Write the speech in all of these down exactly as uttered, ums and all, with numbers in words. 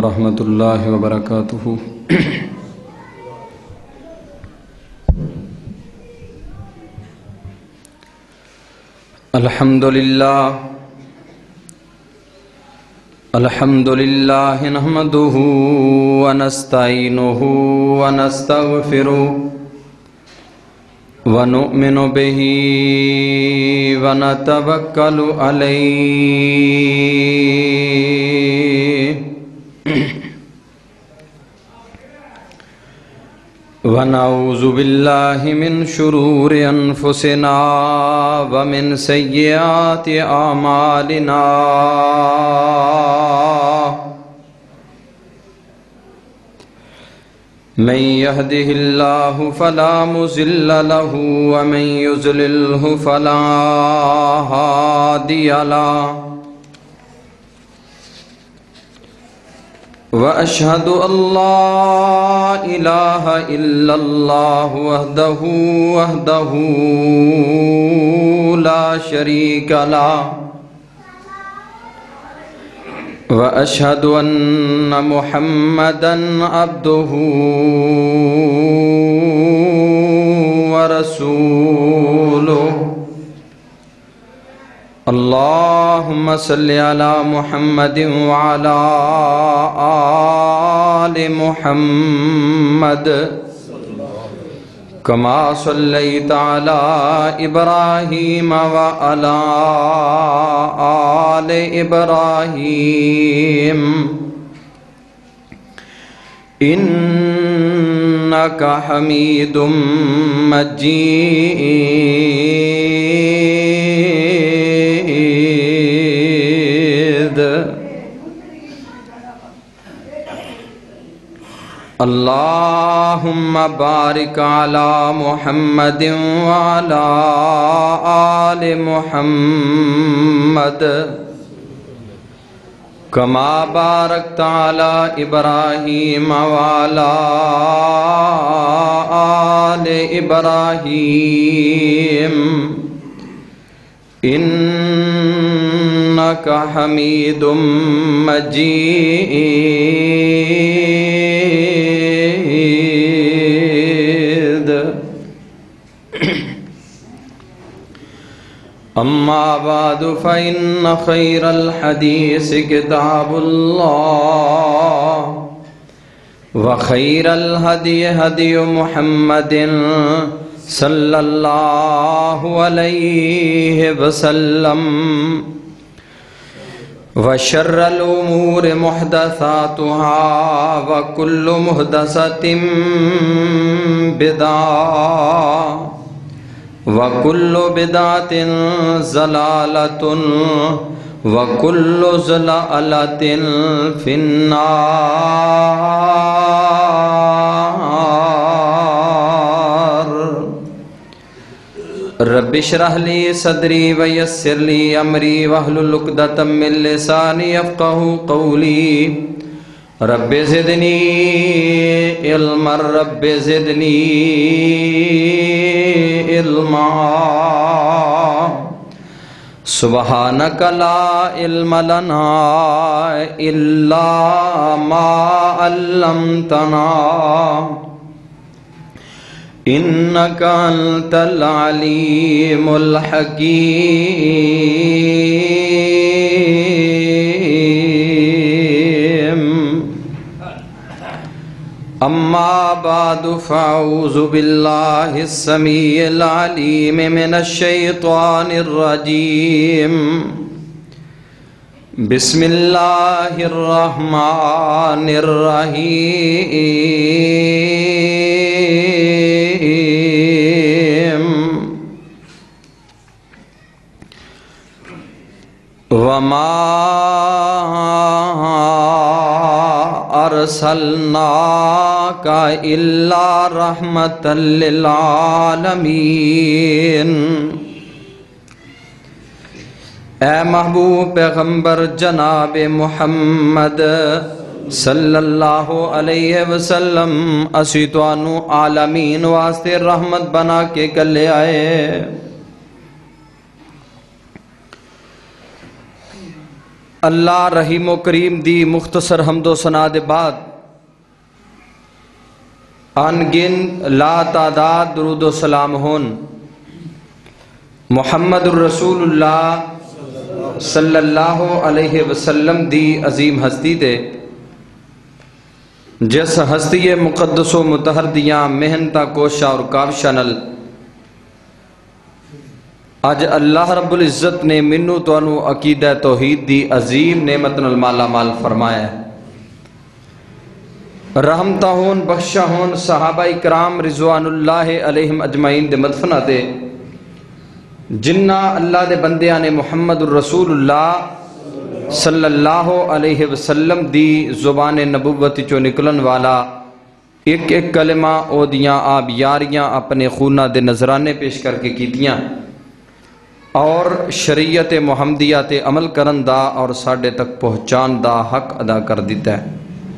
ورحمۃ اللہ وبرکاتہ۔ الحمد للہ الحمد للہ نحمدہ ونستعینہ ونستغفرہ ونؤمن بہ ونتوکل علیہ ونعوذ باللہ من شرور انفسنا ومن سیئات اعمالنا من يهده الله فلا مضل له ومن يضلل فلا هادي له وأشهد أن لا إله إلا الله وحده وحده لا شريك له وأشهد أن محمدًا عبده ورسوله اللهم صل على محمد وعلى آل محمد كما صليت على إبراهيم وعلى آل إبراهيم إنك حميد مجيد اللهم بارك على محمد وعلى آل محمد كما باركت على إبراهيم وعلى آل إبراهيم إنك حميد مجيد أما بعد فإن خير الحديث كتاب الله وخير الهدي هدي محمد صلى الله عليه وسلم وشر الأمور محدثاتها وكل محدثة بدعة وَكُلُّ بِدْعَةٍ ضَلَالَةٌ وَكُلُّ ضَلَالَةٍ فِي النَّارِ رَبِّ اشْرَحْ لِي صَدْرِي وَيَسِّرْ لِي أَمْرِي وَاحْلُلْ عُقْدَةً مِّن لِّسَانِي يَفْقَهُوا قَوْلِي رب زدنی علما رب زدنی علما سبحانک لا علم لنا الا ما علمتنا انک انت العلیم الحکیم اما بعد فاعوذ باللہ السمیع العلیم من الشیطان الرجیم بسم اللہ الرحمن الرحیم وما ارسلناک الا رحمۃ للعالمین اے محبوب پیغمبر جناب محمد صلی اللہ علیہ وسلم اسی توانو عالمین واسطے رحمت بنا کے کلے آئے اللہ رحیم و کریم دی مختصر حمد و ثنا دے بعد انگن لا تعداد درود و سلام ہون محمد الرسول اللہ صلی اللہ علیہ وسلم دی عظیم ہستی تے جس ہستی مقدس و متحر دیاں محنتاں کوشاں اور کاوشاں نال اج اللہ رب العزت نے منو توانو عقیدہ توحید دی عظیم نعمت نال مالا مال فرمایا ہے۔ رحمتہ ہون بخشہ ہون صحابہ اکرام رضوان اللہ علیہم اجمعین دے مدفنہ دے جنہ اللہ دے بندیاں نے محمد الرسول اللہ صلی اللہ علیہ وسلم دی زبان نبوت چو نکلن والا ایک ایک کلمہ او دیاں آپ یاریاں اپنے خونہ دے نظرانے پیش کر کے کیتیاں اور شریعت محمدیہ تے عمل کرن دا اور ساڑھے تک پہنچان دا حق ادا کر دیتا ہے۔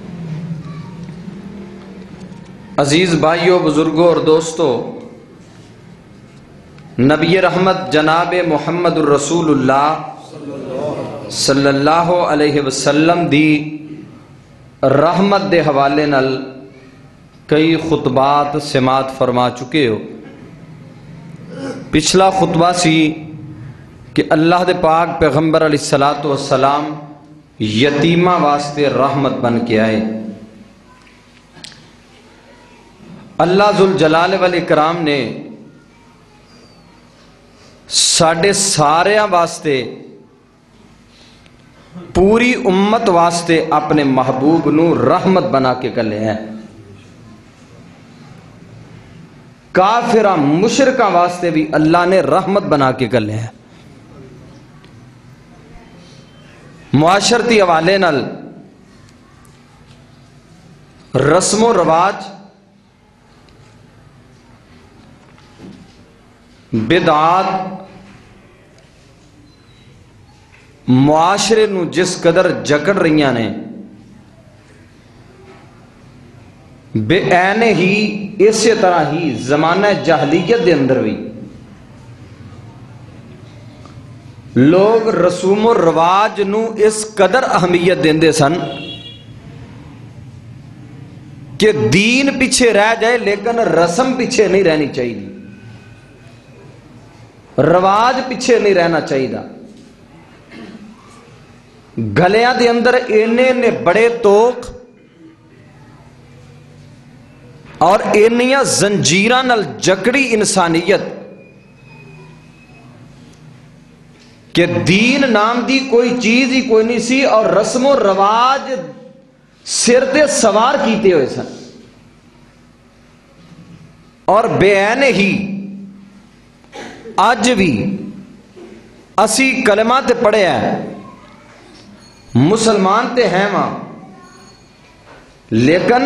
عزیز بھائیو، بزرگوں اور دوستو، نبی رحمت جناب محمد الرسول اللہ صلی اللہ علیہ وسلم دی رحمت دے حوالے نال کئی خطبات سماعت فرما چکے ہو۔ پچھلا خطبہ سی کہ اللہ دے پاک پیغمبر علیہ السلام یتیمہ واسطے رحمت بن کے آئے۔ اللہ ذوالجلال والاکرام نے ساڑھے ساریاں واسطے پوری امت واسطے اپنے محبوب نو رحمت بنا کے کلے ہیں۔ کافراں مشرکاں واسطے بھی اللہ نے رحمت بنا کے کلے ہیں۔ معاشرتی حوالے نال رسم و رواج بدعات معاشرے نو جس قدر جکڑ رہیاں نے بے عین ہی اسی طرح ہی زمانہ جاہلیت دے اندر بھی لوگ رسوم و رواج نو اس قدر اہمیت دیندے سن کہ دین پیچھے رہ جائے لیکن رسم پیچھے نہیں رہنی چاہیے، رواج پیچھے نہیں رہنا چاہیے۔ گلیاں دے اندر اینے نے بڑے توق اور اینیاں زنجیراں نال جکڑی انسانیت کہ دین نام دی کوئی چیز ہی کوئی نہیں سی اور رسم و رواج سر تے سوار کیتے ہوئے سن، اور بے عین ہی اج بھی اسی کلمہ تے پڑھے ہیں، مسلمان تے ہیں ماں، لیکن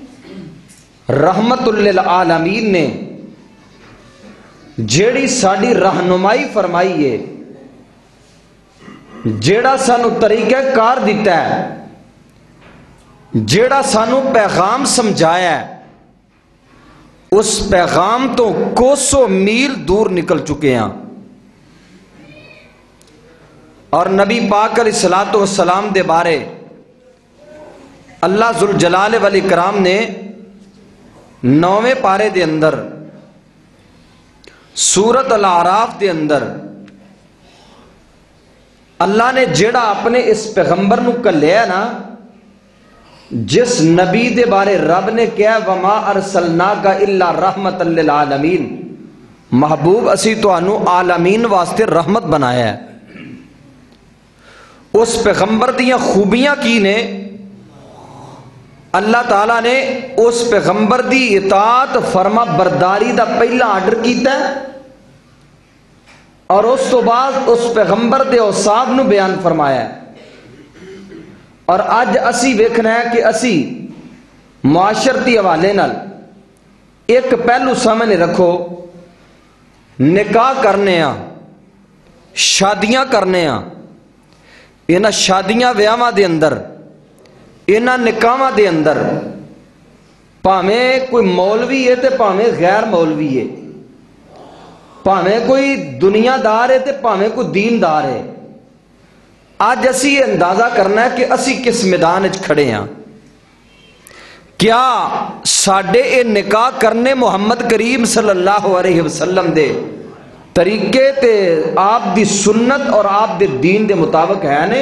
رحمت للعالمین نے جیڑی ساڑی رہنمائی فرمائی ہے، جیڑا سانو طریقہ کار دیتا ہے، جیڑا سانو پیغام سمجھایا ہے، اس پیغام تو کوسوں میل دور نکل چکے ہیں۔ اور نبی پاک علیہ الصلوۃ والسلام دے بارے اللہ ذوالجلال والاکرام نے نویں پارے دے اندر سورۃ الاعراف دے اندر اللہ نے جیڑا اپنے اس پیغمبر نو کلیا نا، جس نبی دے بارے رب نے کہا وما ارسلناک الا رحمت للعالمین، محبوب اسی تانوں عالمین واسطے رحمت بنایا ہے، اس پیغمبر دیاں خوبیاں کی نے؟ اللہ تعالیٰ نے اس پیغمبر دی اطاعت فرما برداری دا پہلا آرڈر کیتا ہے اور اس تو بعد اس پیغمبر دے اوصاف نو بیان فرمایا ہے۔ اور اج اسی ویکھنا ہے کہ اسی معاشرتی حوالے نال ایک پہلو سامنے رکھو، نکاح کرنے ہاں، شادیاں کرنے ہاں، انہاں شادیاں ویاواں دے اندر، انہاں نکاحاں دے اندر پاویں کوئی مولوی ہے تے پاویں غیر مولوی ہے، پاویں کوئی دنیا دار ہے تے پاویں کوئی دین دار ہے، آج اسی یہ اندازہ کرنا ہے کہ اسی کس میدان وچ کھڑے ہیں. کیا ساڈے اے نکاح کرنے محمد کریم صلی اللہ علیہ وسلم دے طریقے تے آپ دی سنت اور آپ دے دین دے مطابق ہے نے؟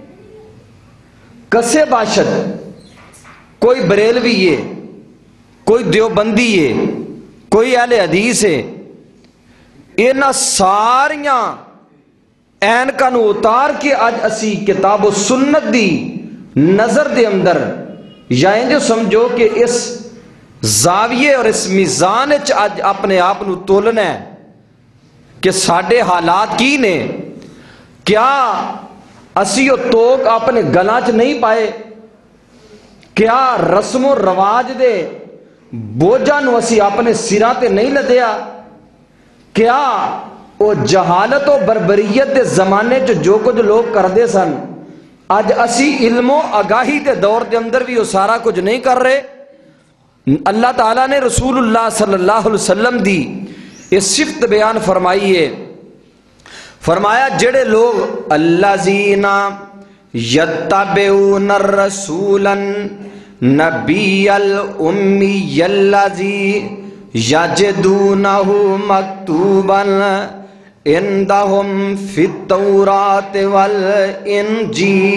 کسے باشد کوئی بریلوی ہے، کوئی دیوبندی ہے، کوئی اہل حدیث ہے، اینا ساریاں اینکاں نو اتار کے آج اسی کتاب و سنت دی نظر دے اندر یا جو سمجھو کہ اس زاویے اور اس میزان وچ آج اپنے آپ نو تولنا ہے کہ ساڈے حالات کی نے. کیا اسی او توک اپنے گلاں چ نہیں پائے؟ کیا رسم و رواج دے بوجھاں نو اسی اپنے سراں تے نہیں لدیا؟ کیا او جہالت و بربریت دے زمانے چ جو کچھ لوگ کردے سن اج اسی علم و آگاہی دے دور دے اندر بھی وہ سارا کچھ نہیں کر رہے؟ اللہ تعالیٰ نے رسول اللہ صلی اللہ علیہ وسلم دی اس صفت بیان فرمائی ہے. فرمایا جڑے لوگ الذین یتبعون الرسول النبی الامی الذی یجدونہ مکتوبا عندہم فی التوراۃ والانجیل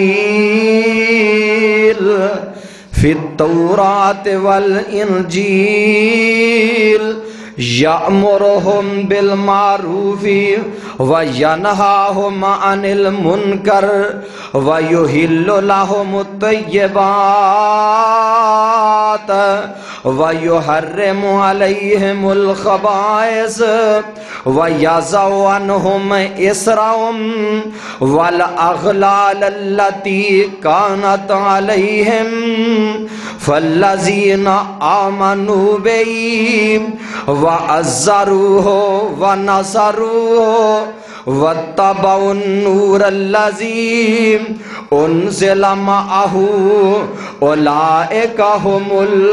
فی التوراۃ والانجیل یأمرہم بالمعروف وینہاہم عن المنکر ویحل لہم الطیبات ویحرم علیہم الخبائث ویضع عنہم اسرہم والاغلال التی کانت علیہم فالذین آمنوا بی وعزروہ ونصروہ واتبعوا النور الذی انزل معہ اولئک ھم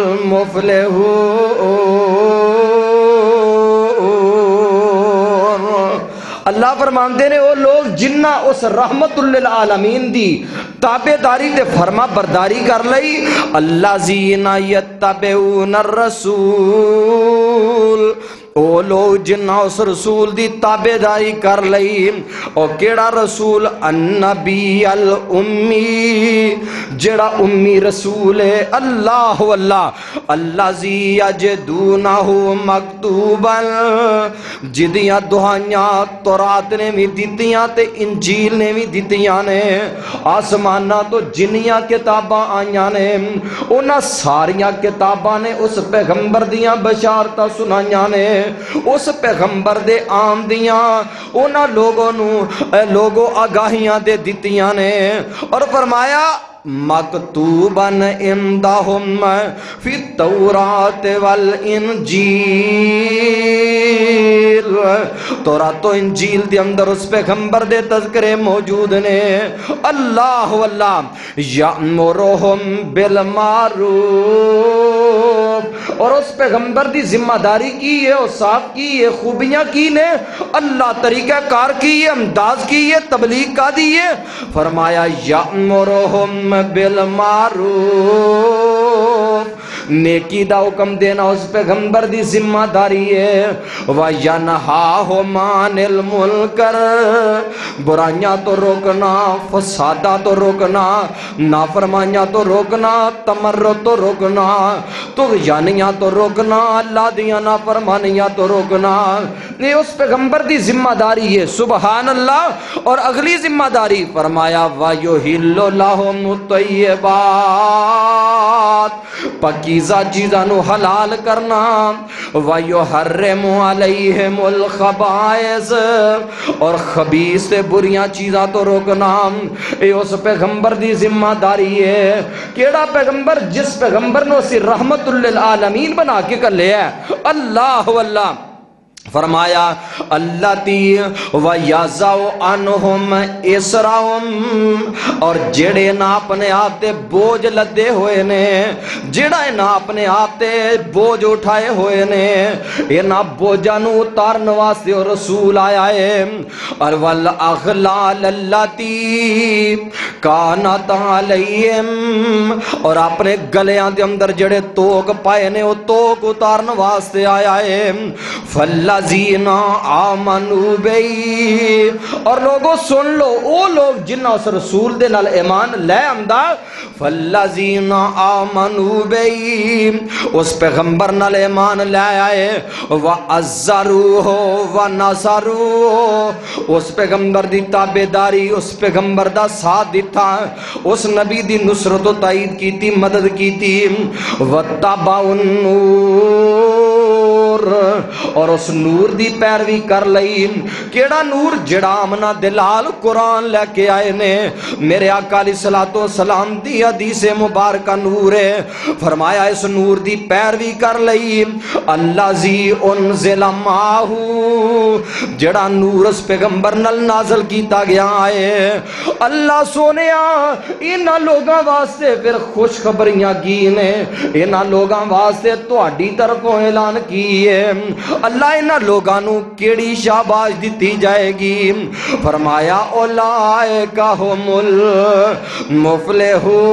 المفلحون. اللہ فرماندے نے وہ لوگ جنہ اس رحمت للعالمین دی تابع داری تے فرما برداری کر لئی. الذین یتبعون الرسول، او لوگ جنہ اس رسول دی تابع داری کر لئی. او کیڑا رسول؟ النبی الامی، جڑا امی رسول ہے. اللہ واللہ الذی یجدونہ مکتوبا، جدیاں دہائیاں تورات نے بھی دیتیاں تے انجیل نے بھی دیتیاں نے، آسمانہ تو جنیاں کتاباں آئیاں نے، انہاں ساریاں کتاباں نے اس پیغمبر دیاں بشارتہ سنائیاں نے، اس پیغمبر دے آم دیاں انہاں لوگوں نو لوگوں آگاہیاں دے دیتیاں نے. اور فرمایا مکتوباً عندہم فی التوراۃ والانجیل، تورات و انجیل دے اندر اس پیغمبر دے تذکرے موجود نے. اللہ واللہ یأمرہم بالمعروف، اور اس پیغمبر دی ذمہ داری کی ہے، اوصاف کی ہے، خوبیاں کی نے، اللہ طریقہ کار کی ہے، انداز کی ہے، تبلیغ کا دی ہے. فرمایا یأمرہم بالمعروف، نیکی دا حکم دینا اس پیغمبر دی ذمہ داری ہے. وَيَنْهَاهُمْ عَنِ الْمُنْكَرِ، برائیاں تو روکنا، فسادہ تو روکنا، نافرمانیاں تو روکنا، تمرد تو روکنا، طغیانیاں تو روکنا، اللہ دیاں نافرمانیاں تو روکنا. یہ اس پیغمبر دی ذمہ داری ہے. سبحان اللہ. اور اگلی ذمہ داری فرمایا وَيُحِلُّ لَهُمُ الطَّيِّبَاتِ، پاکیزہ چیزاں نو حلال کرنا. وَيُحَرِّمُ عَلَيْهِمُ الْخَبَائِثَ، اور خبیث سے بریاں چیزاں تو روکنا. یہ اس پیغمبر دی ذمہ داری ہے. کیڑا پیغمبر؟ جس پیغمبر نو اسی رحمت للعالمین بنا کے کر لیا ہے. اللہ واللہ فرمایا اللتی ویزاؤ عنہم اسرہم، اور جڑے نہ اپنے آپ تے بوجھ لدے ہوئے نے، جڑا نہ اپنے آپ تے بوجھ اٹھائے ہوئے نے، یہ نہ بوجھانو اتارن واسطے اور رسول آیا ہے، اور والاغلال اللتی کانت علیہم، اور اپنے گلیاں دے اندر جڑے توق پائے نے وہ توق اتارن واسطے آیا ہے، فالذین آمنوا بی، اور لوگوں سن لو او لوگ جنہ اس رسول دے نال ایمان لے آمدہ، فالذین آمنوا بی، اس پیغمبر نال ایمان لے آئے، وعزروہ ونصروہ، اس پیغمبر دی تابعداری، اس پیغمبر دا ساتھ دیتا، اس نبی دی نصرت و تائید کی تھی، مدد کی تھی، واتبعوا النور، اور اس نور دی پیروی کر لئی، کیڑا نور؟ جڑا آمنہ دلال قرآن لے کے آئے نے، میرے آقا علیہ الصلوۃ والسلام دی حدیث مبارکہ نور ہے، فرمایا اس نور دی پیروی کر لئی، الذی انزل معہو، جڑا نور اس پیغمبر نال نازل کیتا گیا ہے، اللہ سونیا انہاں لوگاں واسطے پھر خوشخبریاں کی نے، انہاں لوگاں واسطے تہاڈی طرفوں اعلان کی ہے، اللہ انہاں لوگانوں کیڑی شاباش دیتی جائے گی، فرمایا اولئک ھم المفلحون،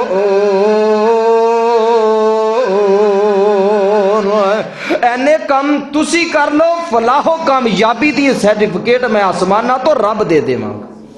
اینے کم تسی کر لو، فلاح و کامیابی دی سرٹیفکیٹ میں آسمانہ تو رب دے دے ماں،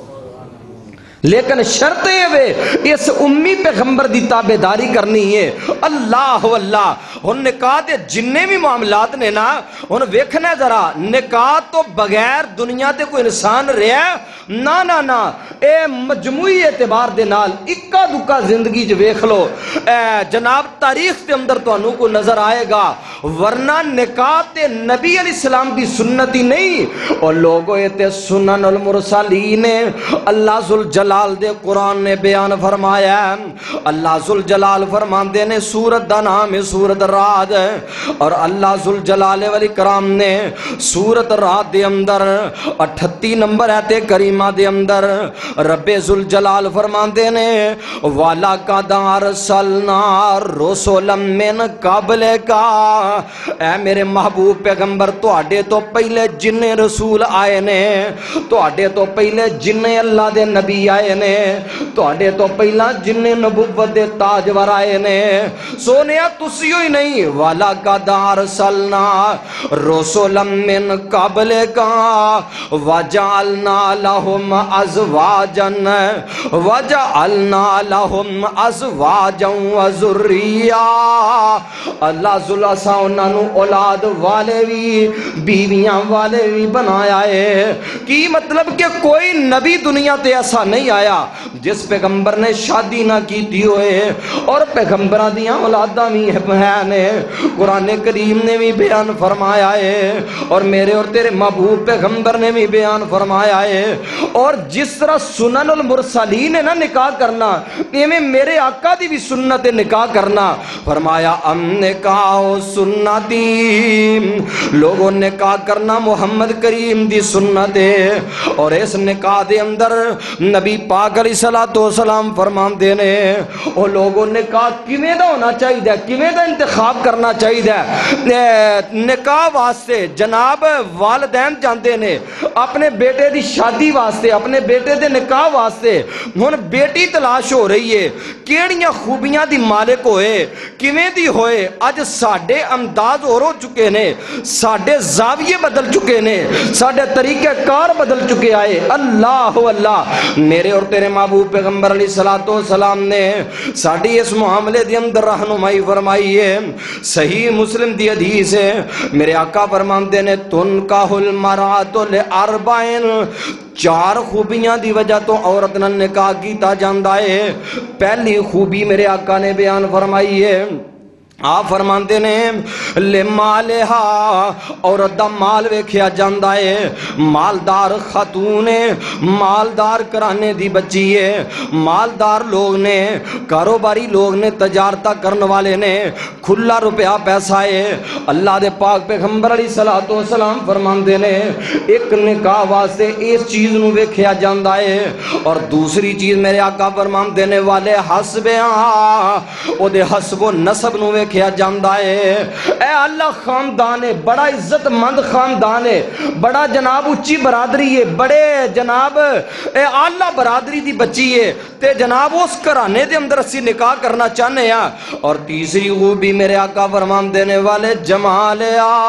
لیکن شرط ہے اس امی پیغمبر دی تابعداری کرنی ہے، اللہ اللہ۔ ہن نکاح دے جننے بھی معاملات نے نا، ہن ویکھنا ذرا نکاح تو بغیر دنیا تے کوئی انسان رہا نا نا نا، اے مجموعی اعتبار دے نال اکا دکا زندگی جو ویکھ لو، اے جناب تاریخ دے اندر تو انہوں کو نظر آئے گا، ورنہ نکاح تے نبی علیہ السلام دی سنتی نہیں، اور لوگوں تے سنن المرسلین، اللہ ذوالجلال دے قرآن نے بیان فرمایا ہے، اللہ ذوالجلال فرماندے نے سورت دا نام ہے سورت رعد، اور اللہ ذوالجلال والاکرام نے سورت رعد دے اندر اٹھتی نمبر آیت کریمہ دے اندر رب ذوالجلال فرماندے نے وَلَقَدْ أَرْسَلْنَا رُسُلًا مِّن قَبْلِكَ، اے میرے محبوب پیغمبر تو اڈے تو پہلے جننے رسول آئے نے، تو اڈے تو پہلے جننے اللہ دے نبی آئے نے، تو اڈے تو پہلا جننے نبوت دے تاجور آئے نے، سونیا تسیو ہی نہیں، وَلَقَدْ أَرْسَلْنَا رُسُلًا مِّن قَبْلِكَ وَجَعَلْنَا لَهُمْ أَزْوَاجًا وَجَعَلْنَا لَهُمْ أَزْوَاجًا وَذُرِّيَّةً، اللہ ذواللہ سا انہاں نو اولاد والے بھی بیویاں والے بھی بنایا ہے، کی مطلب کہ کوئی نبی دنیا تے ایسا نہیں آیا جس پیغمبر نے شادی نہ کیتی ہوئے، اور پیغمبران دیاں اولاداں بھی ہیں، قرآن کریم نے بھی بیان فرمایا ہے، اور میرے اور تیرے محبوب پیغمبر نے بھی بیان فرمایا ہے، اور جس طرح سنن المرسلین ہے نا نکاح کرنا، ایویں میرے آقا دی بھی سنت نکاح کرنا، فرمایا ام نکاح سنتی، لوگوں نکاح کرنا محمد کریم دی سنت ہے، اور اس نکاح دے اندر نبی پاک علیہ السلام فرماندے نے او لوگوں نکاح کیویں دا ہونا چاہیے، کیویں دا انتخاب کرنا چاہیے، نکاح واسطے جناب والدین جاندے نے اپنے بیٹے دی شادی واسطے، اپنے بیٹے دے نکاح واسطے، ہن بیٹی تلاش ہو رہی ہے، کیڑیاں خوبیاں دی مالک ہوئے، کیویں دی ہوئے، اج ساڈے انداز اور ہو چکے نے، ساڈے زاویے بدل چکے نے، ساڈے طریقہ کار بدل چکے آئے، اللہ اللہ۔ میرے اور تیرے محبوب پیغمبر علیہ السلام نے ساڈی اس معاملے دی اندر رہنمائی فرمائی ہے، صحیح مسلم دی حدیث ہے، میرے آقا فرماندے نے تنکاح المرأۃ لاربعین، چار خوبیاں دی وجہ تو عورت نہ نکاح کیتا جاندا ہے، پہلی خوبی میرے آقا نے بیان فرمائی ہے آپ فرماندے نے لے مالہا عورت دا مال ویکھیا جاندا ہے، مالدار خاتون ہے، مالدار کرانے دی بچی ہے، مالدار لوگ نے، کاروباری لوگ نے، تجارتہ کرن والے نے، کھلا روپیہ پیسہ ہے۔ اللہ دے پاک پیغمبر علیہ الصلوۃ والسلام فرماندے نے ایک نکاح واسطے اس چیز نو ویکھیا جاندا ہے، اور دوسری چیز میرے آقا فرماندے نے والے حسبیاں او دے حسب و نسب نو کیا جاندہ ہے۔ اے اللہ خاندان ہے، بڑا عزت مند خاندان ہے، بڑا جناب اچھی برادری ہے، بڑے جناب اے اللہ برادری دی بچی ہے، تے جناب اس کرانے دے اندر اسی نکاح کرنا چاہنے ہیں۔ اور تیسری خوبی میرے آقا فرمان دینے والے جمال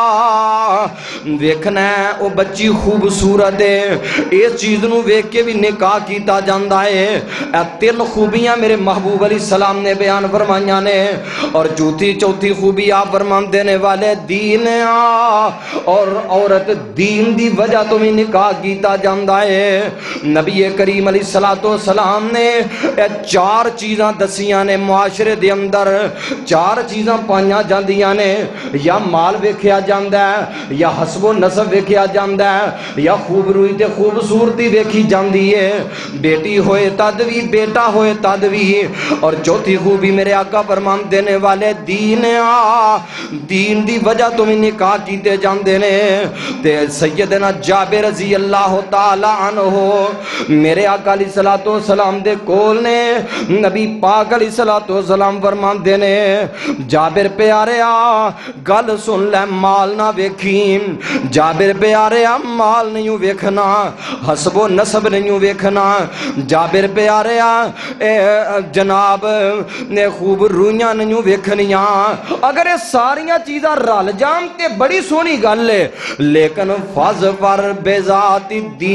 آ ویکھنا ہے او بچی خوبصورت ہے، اس چیز نو ویکھ کے بھی نکاح کیتا جاندہ ہے۔ اے تین خوبیاں میرے محبوب علیہ السلام نے بیان فرمائیاں نے۔ اور چوتھی چوتھی خوبی آپ فرمان دینے والے دین آ، اور عورت دین دی وجہ تو بھی نکاح کیتا جاندہ ہے۔ نبی کریم علیہ الصلوۃ والسلام نے چار چیزاں دسیاں نے معاشرے دے اندر، چار چیزاں پائیاں جاندیاں نے، یا مال ویکھیا جاندہ ہے، یا حسب و نسب ویکھیا جاندہ ہے، یا خوب روئی تے خوبصورتی ویکھی جاندی ہے، بیٹی ہوئے تد بھی بیٹا ہوئے تد بھی۔ اور چوتھی خوبی میرے آقا فرمان دینے والے دین آ، دین دی وجہ تمہیں نکاح کیتے جاندے نے۔ تے سیدنا جابر رضی اللہ تعالی عنہ میرے آقا علیہ الصلوۃ والسلام دے کول نے نبی پاک علیہ الصلوۃ والسلام فرمان دینے جابر پیارے آ گل سن لے، مال نہ ویکھی، جابر پیارے آ مال نہیں ویکھنا، حسب و نسب نہیں ویکھنا، جابر پیارے آ اے جناب نے خوب رویاں نہیں ویکھنیاں۔ اگر یہ ساریاں چیزاں رل جان تے بڑی سونی گل ہے، لیکن فاظفر بذات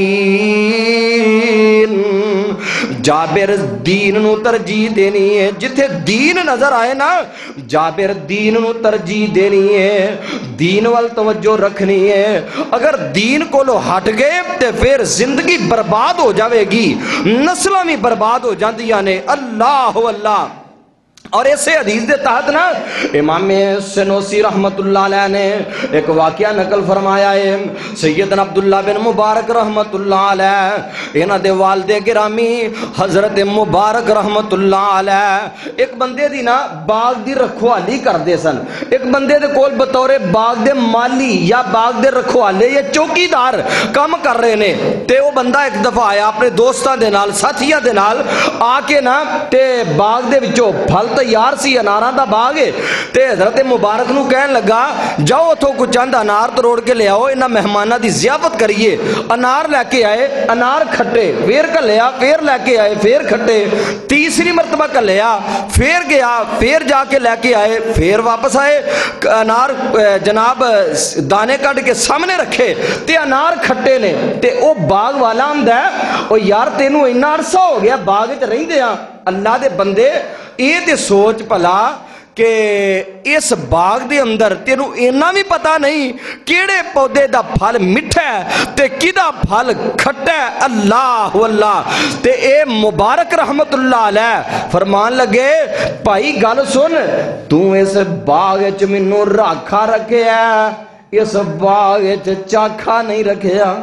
الدین، جابر دین نو ترجیح دینی ہے، جتھے دین نظر آئے نا جابر دین نو ترجیح دینی ہے، دین وال توجہ رکھنی ہے۔ اگر دین کو لو ہٹ گئے تے پھر زندگی برباد ہو جاوے گی، نسلیں بھی برباد ہو جاندیاں نے۔ اللہ اللہ۔ اور ایسے حدیث دے تحت نا امام سنوسی رحمت اللہ علیہ نے ایک واقعہ نقل فرمایا ہے۔ سیدنا عبداللہ بن مبارک رحمت اللہ علیہ انہ دے والد گرامی حضرت مبارک رحمت اللہ علیہ ایک بندے دی نا باغ دی رکھوالی کر دے سن۔ ایک بندے دے کول بطور باغ دے مالی یا باغ دے رکھوالے یا چوکی دار کام کر رہے نے، تے وہ بندہ ایک دفعہ آیا اپنے دوستاں دے نال ساتھیاں دے نال آ کے نا تے باغ دے وچوں پھل تیار سی، اناراں دا باغ ہے، تے حضرت مبارک نو کہن لگا جاؤ اتھوں کچھ چند انار تروڑ کے لے آؤ، انہاں مہماناں دی ضیافت کریے۔ انار لے کے آئے، انار کھٹے، پھر کلیا، پھر لے کے آئے، پھر کھٹے، تیسری مرتبہ کلیا، پھر گیا، پھر جا کے لے کے آئے، پھر واپس آئے، انار جناب دانے کٹ کے سامنے رکھے تے انار کھٹے نے۔ تے او باغ والا آمدا ہے او یار تینوں اتنا عرصہ ہو گیا باغ وچ رہندے ہاں، اللہ دے بندے یہ تے سوچ پلا کہ اس باغ دے اندر تینوں اینا بھی پتا نہیں کیڑے پودے دا پھل مٹھا ہے تے کدا پھل کھٹا ہے۔ اللہ اللہ۔ تے اے مبارک رحمت اللہ علیہ فرمان لگے بھائی گل سن، تو اس باغ وچ مینوں راکھا رکھیا ہے، اس باغ وچ چاکھا نہیں رکھیا،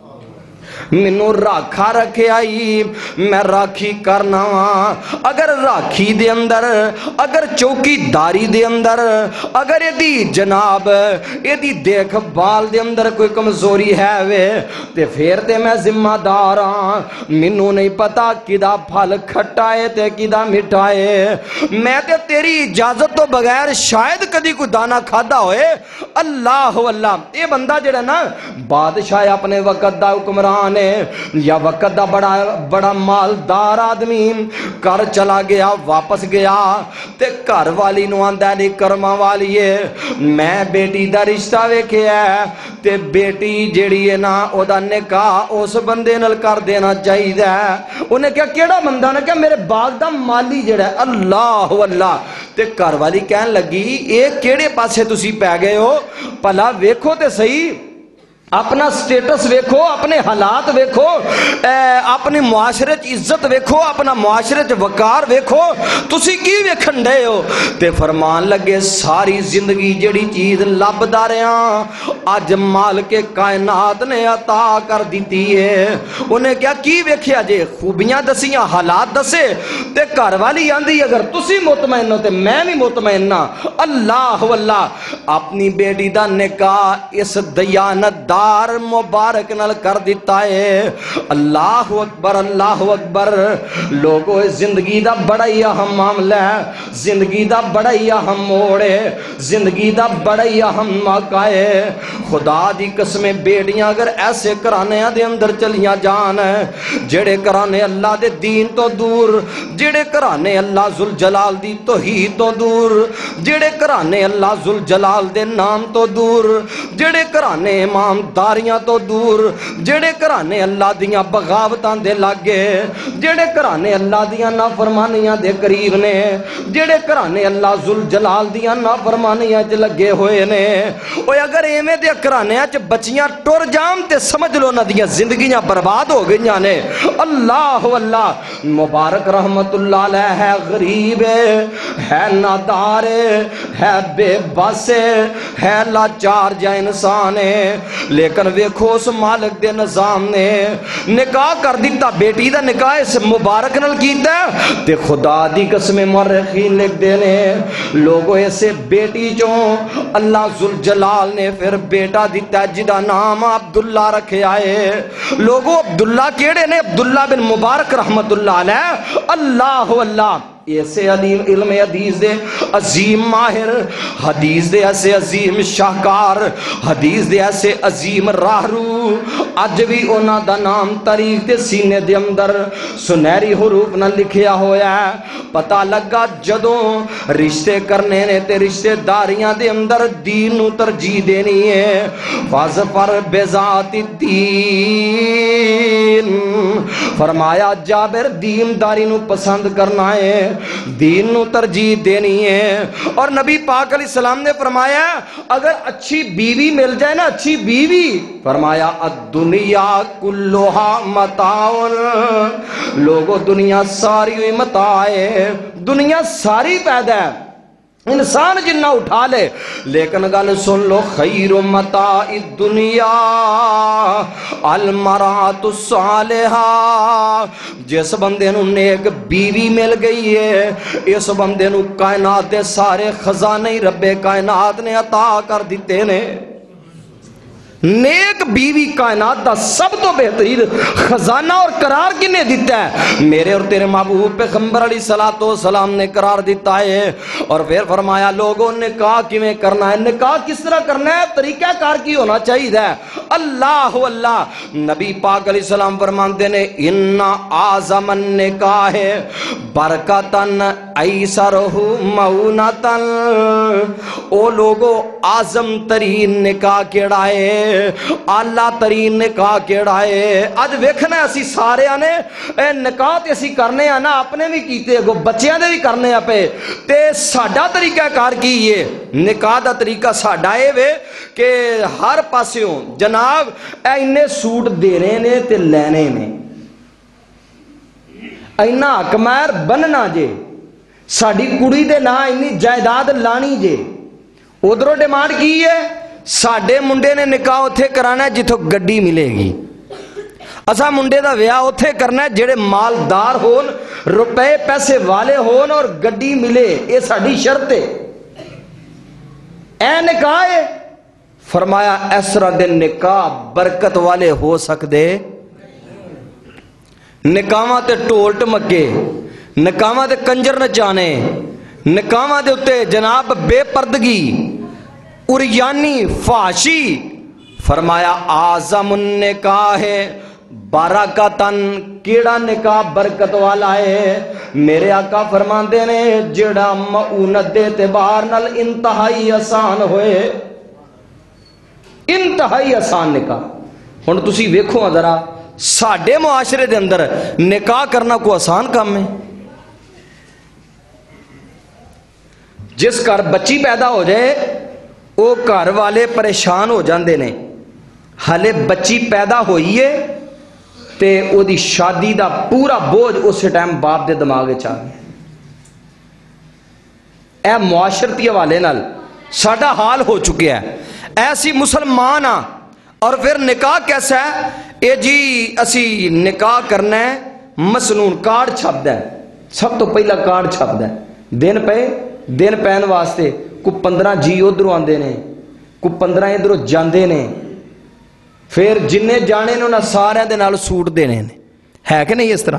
مینوں راکھا رکھے آئی، میں راکھی کرنا ہاں۔ اگر راکھی دے اندر، اگر چوکی داری دے اندر، اگر یہ دی جناب یہ دی دیکھ بال دے اندر کوئی کمزوری ہے وے تے پھر تے میں ذمہ دار ہاں، مینوں نہیں پتا کدا پھل کھٹائے تے کدا مٹھائے، میں تے تیری اجازت تو بغیر شاید کدی کوئی دانا کھادا ہوئے۔ اللہ اللہ۔ یہ بندہ جڑا نا بادشاہ اپنے وقت دا حکمران یا وقت دا بڑا بڑا مالدار آدمی کر چلا گیا، واپس گیا تے گھر والی نو آندا نہیں کرما والی ہے میں بیٹی دا رشتہ ویکھیا ہے تے بیٹی جیڑی ہے نا او دا نکاح اس بندے نال کر دینا چاہیے۔ انہیں کہا کیڑا بندہ نے کہا میرے باغ دا مالی جیڑا ہے۔ اللہ اللہ۔ تے گھر والی کہن لگی اے کیڑے پاسے تسی پہ گئے ہو، پلا ویکھو تے صحیح اپنا سٹیٹس ویکھو، اپنے حالات ویکھو، اپنی معاشرے چ عزت ویکھو، اپنا معاشرے چ وقار ویکھو، تسی کی ویکھن ڈے ہو؟ تے فرمان لگے ساری زندگی جڑی چیز لبدا رہا اج مالک کائنات نے عطا کر دیتی ہے۔ انہیں کیا کی ویکھیا جے؟ خوبیاں دسیاں، حالات دسے، تے گھر والی آندی اگر تسی مطمئن ہو تے میں بھی مطمئن ہاں۔ اللہ واللہ اپنی بیٹی دا نکاح اس دیانت دار مبارک نال کر دیتا ہے۔ اللہ اکبر، اللہ اکبر۔ لوگوں زندگی دا بڑا ہی اہم معاملہ ہے، زندگی دا بڑا ہی اہم موڑ ہے، زندگی دا بڑا ہی اہم موقع ہے۔ خدا دی قسمیں بیٹیاں اگر ایسے کرانیاں دے اندر چلیاں جان، جڑے کرانے اللہ دے دین تو دور، جڑے کرانے اللہ ذوالجلال دی توحید تو دور، جڑے کرانے اللہ ذوالجلال دے نام تو دور، جڑے کرانے امام داریاں تو دور، جڑے کرانے اللہ دیاں بغاوتاں دے لاگے، جڑے کرانے اللہ دیاں نافرمانیاں دے قریب نے، جڑے کرانے اللہ ذوالجلال دیاں نافرمانیاں چ لگے ہوئے نے، اوے اگر ایویں دے کرانیاں چ بچیاں ٹر جام تے سمجھ لو نہ دیاں زندگیاں برباد ہو گئیاں نے۔ اللہ واللہ مبارک رحمت اللہ علیہ ہے غریب ہے، ہے نادار ہے، بے بس ہے، لاچار جا انسان ہے، لیکن ویکھو اس مالک دے نظام نے نکاح کر دیتا، بیٹی دا نکاح اس مبارک نال کیتا تے خدا دی قسم مورخین لکھ دینے لوگوں ایسے بیٹی چوں اللہ ذوالجلال نے پھر بیٹا دیتا جدا نام عبداللہ رکھے آئے۔ لوگوں عبداللہ کیڑے نے؟ عبداللہ بن مبارک رحمت اللہ علیہ۔ اللہ اللہ ایسے علم حدیث دے عظیم ماہر، حدیث دے ایسے عظیم شاہکار، حدیث دے ایسے عظیم راہرو، اج بھی اونا دا نام تاریخ دے سینے دے اندر سنہری حروف نہ لکھیا ہویا ہے۔ پتہ لگا جدوں رشتے کرنے نے تے رشتے داریاں دے اندر دین نو ترجیح دینی ہے۔ فاظفر بذات الدین، فرمایا جابر دین داری نو پسند کرنا ہے، دین نو ترجیح دینی ہے۔ اور نبی پاک علیہ السلام نے فرمایا اگر اچھی بیوی مل جائے نا، اچھی بیوی، فرمایا الدنیا کلھا متاع، لوگوں دنیا ساری ہوئی متاع ہے، دنیا ساری پیدا ہے، انسان جنہ اٹھا لے، لیکن گل سن لو خیر متاع الدنیا المرأۃ الصالحہ، جس بندے نو نیک بیوی مل گئی ہے اس بندے نو کائنات دے سارے خزانے رب کائنات نے عطا کر دیتے نے۔ نیک بیوی کائنات دا سب تو بہترین خزانہ اور قرار کنے دیتا ہے؟ میرے اور تیرے محبوب پیغمبر علیہ الصلوۃ والسلام نے قرار دیتا ہے۔ اور پھر فرمایا لوگوں نکاح کیویں کرنا ہے، نکاح کس طرح کرنا ہے، طریقہ کار کی ہونا چاہیے۔ اللہ اللہ نبی پاک علیہ السلام فرماتے نے ان اعظم النکاح برکتن ایسرہ مؤونتن، او لوگوں اعظم ترین نکاح کیڑا ہے، اعلیٰ ترین نکاح کیڑا ہے؟ اج ویکھنا اسی سارے نے اے نکاح تے اسی کرنے ہیں نا، اپنے بھی کیتے گو بچیاں دے بھی کرنے ہیں پہ، تے ساڈا طریقہ کار کی ہے؟ نکاح دا طریقہ ساڈا اے وے کہ ہر پاسیوں جناب اے انہیں سوٹ دینے نے تے لینے نے، اینا حکمیر بننا جے، ساڈی کڑی دے نا اینی جائیداد لانی جے۔ ادھروں ڈیمانڈ کی ہے ساڈے منڈے نے نکاح اتھے کرانا ہے جتھوں گڈی ملے گی، اسا منڈے دا ویاہ اتھے کرنا ہے جڑے مالدار ہون، روپے پیسے والے ہون اور گڈی ملے، یہ ساڈی شرط ہے۔ اے نکاح ہے؟ فرمایا اس طرح دے نکاح برکت والے ہو سکدے؟ نکاحاں تے ٹول ٹمکے، نکاحاں تے کنجر نچانے، نکاحاں دے اتے جناب بے پردگی، اریانی، فحشی، فرمایا اعظم النکاح ہے برکتن، کیڑا نکاح برکت والا ہے؟ میرے آقا فرماندے نے جڑا مؤونت دے اعتبار نال انتہائی آسان ہوئے، انتہائی آسان نکاح۔ ہن تسی ویکھو ذرا ساڈے معاشرے دے اندر نکاح کرنا کوئی آسان کام ہے؟ جس گھر بچی پیدا ہو جائے وہ گھر والے پریشان ہو جاندے نے، ہالے بچی پیدا ہوئی ہے تے او دی شادی دا پورا بوجھ اس ٹائم باپ دے دماغ چ آ گیا. اے معاشرتی حوالے نال ساڈا حال ہو چکیا ہے. ایسی مسلمان ہاں اور پھر نکاح کیسا ہے؟ اے جی اسی نکاح کرنا ہے مسنون کارڈ چھپدا ہے. سب تو پہلا کارڈ چھپدا ہے. دن پے دن پین واسطے کو پندرہ جی ادھروں آندے نے کو پندرہ ادھروں جاندے نے. پھر جن جانے نے انہاں سارے دے نال سوٹ دینے نے. ہے کہ نہیں اس طرح؟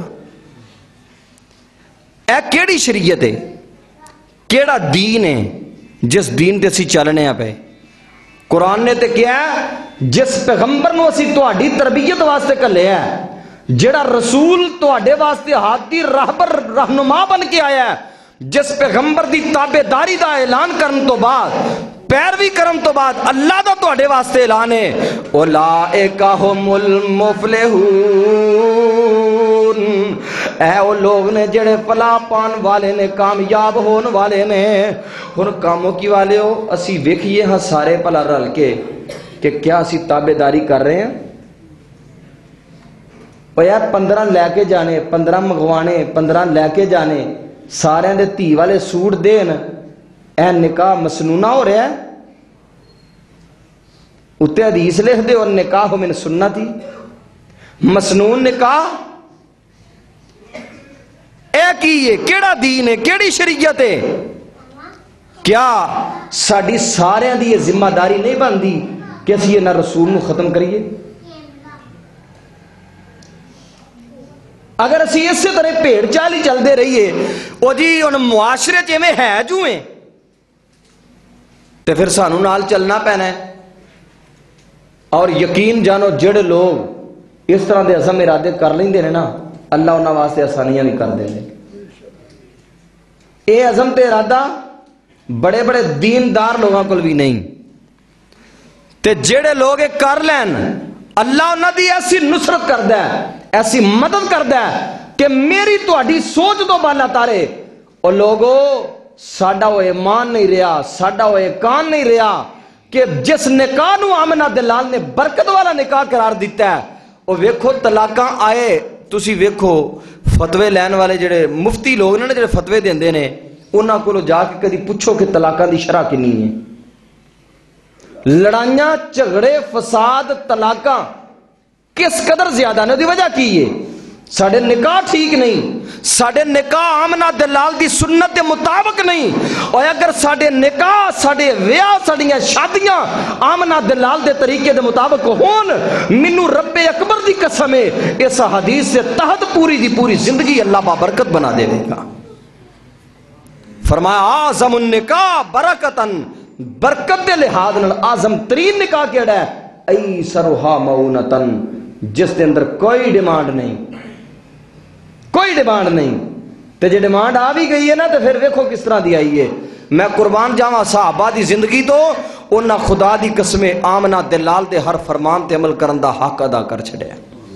اے کیڑی شریعت ہے؟ کیڑا دین ہے جس دین تے اسی چلنے پے؟ قرآن نے تے کیا ہے جس پیغمبر نو اسی تہاڈی تربیت واسطے گھلیا ہے، جڑا رسول تہاڈے واسطے ہادی راہبر رہنما بن کے آیا ہے، جس پیغمبر دی تابعداری دا اعلان کرن تو بعد پیروی کرن تو بعد اللہ دا تہاڈے واسطے اعلان ہے اولئک ھم المفلحون. اے وہ لوگ نے جڑے فلاح پان والے نے، کامیاب ہون والے نے. ہن کاموں کی والے ہو اسی ویکھیے ہاں سارے پلا رل کے کہ کیا اسی تابعداری کر رہے ہیں. او یار پندرہ لے کے جانے، پندرہ منگوانے، پندرہ لے کے جانے، سارے دے دھی والے سوٹ دین، اے نکاح مسنونہ ہو رہا ہے. اتے حدیث لکھ دے اور نکاح من سنتی، مسنون نکاح. اے کی ہے کیڑا دین ہے، کیڑی شریعت ہے؟ کیا ساڈی سارے دی یہ ذمہ داری نہیں بندی کہ اسی یہ نہ رسول نو ختم کریے؟ اگر اسی اس سے طرح پیڑ چالی چل دے رہیے او جی ان معاشرے چ میں ہے جو ہیں تے پھر سانو نال چلنا پینا ہے. اور یقین جانو جڑے لوگ اس طرح دے عزم ارادے کر لیندے نے نا، اللہ انہاں واسطے آسانیاں بھی کر دے. اے عزم تے ارادہ بڑے بڑے دیندار لوگوں کو بھی نہیں. تے جڑے لوگ کر لین اللہ انہاں دی ایسی نصرت کردا ہے، ایسی مدد کردا ہے کہ میری تہاڈی سوچ تو بالا تارے. او لوگو ساڈا وہ ایمان نہیں رہا، ساڈا وہ ایقان نہیں رہا کہ جس نکاح نو آمنہ دلال نے برکت والا نکاح قرار دیتا ہے. او ویکھو طلاقاں آئے، تسی ویکھو فتوے لین والے جڑے مفتی لوگ نے جڑے فتوے دیندے نے انہاں کولو جا کے کدی پوچھو کہ طلاقاں دی شرح کنی ہے. لڑائیاں جھگڑے فساد طلاقاں کس قدر زیادہ نے، دی وجہ کی ہے ساڑھے نکاح ٹھیک نہیں، ساڑھے نکاح آمنہ دلال دی سنت دے مطابق نہیں. اور اگر ساڑھے نکاح ساڑھے ویاہ ساڑھیاں شادیاں آمنہ دلال دے طریقے دے مطابق ہون، منو رب اکبر دی قسم ہے اس حدیث سے تحت پوری دی پوری زندگی اللہ بابرکت بنا دے گا. فرمایا آزم النکاح برکتن، برکت دے لحاظ نال آزم ترین نکاح کیڑا ہے ایسرھا مؤونتن، جس دے اندر کوئی ڈیمانڈ نہیں، کوئی ڈیمانڈ نہیں. تے جے ڈیمانڈ آ بھی گئی ہے نا تو پھر ویکھو کس طرح دی آئی ہے. میں قربان جاواں صحابہ دی زندگی تو انہاں خدا دی قسم آمنہ دلال دے ہر فرمان تے عمل کرن دا حق ادا کر چھڑیا.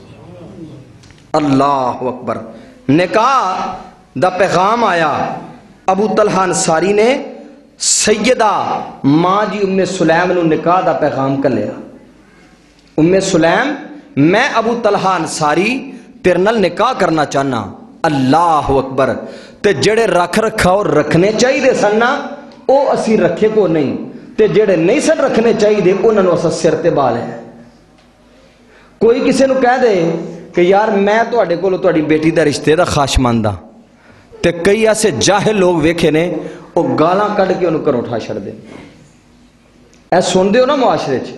اللہ اکبر. نکاح دا پیغام آیا، ابو طلحہ انصاری نے سیدہ ماں جی ام سلیم نو نکاح دا پیغام کلیا. ام سلیم میں ابو طلحہ انصاری تیرے نال نکاح کرنا چاہنا. اللہ اکبر. تے جڑے رکھ رکھاؤ رکھنے چاہیے سن نا او اسی رکھے کو نہیں، تے جڑے نہیں سن رکھنے چاہیے انہاں نو اساں سر تے بال ہے. کوئی کسی نو کہہ دے کہ یار میں تواڈے کولوں تواڈی بیٹی دا رشتے دا خواہش مند ہاں، تے کئی ایسے جاہل لوگ ویکھے نے او گالاں کڈ کے انہوں گھروں اٹھا چھڑ دے. اے سن دے ہو نا معاشرے چ.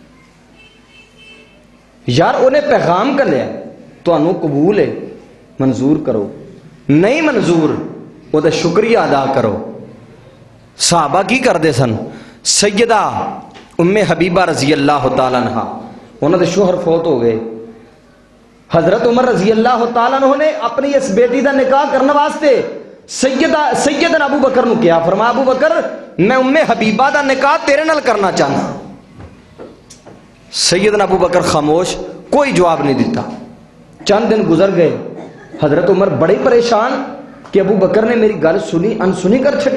یار انہیں پیغام کر لیا تو قبول ہے منظور کرو، نہیں منظور وہ تو شکریہ ادا کرو. صحابہ کی کر دے سن؟ سیدہ ام حبیبہ رضی اللہ تعالیٰ عنہ انہوں نے شوہر فوت ہو گئے. حضرت عمر رضی اللہ تعالیٰ عنہ نے اپنی اس بیٹی دا نکاح کرنے واسطے سیدہ سیدنا ابو بکر نو کیا. فرمایا ابو بکر میں ام حبیبہ دا نکاح تیرے نال کرنا چاہنا. سیدنا ابو بکر خاموش، کوئی جواب نہیں دیتا. چند دن گزر گئے. حضرت عمر بڑے پریشان کہ ابو بکر نے میری گل سنی انسنی کر چھڑی.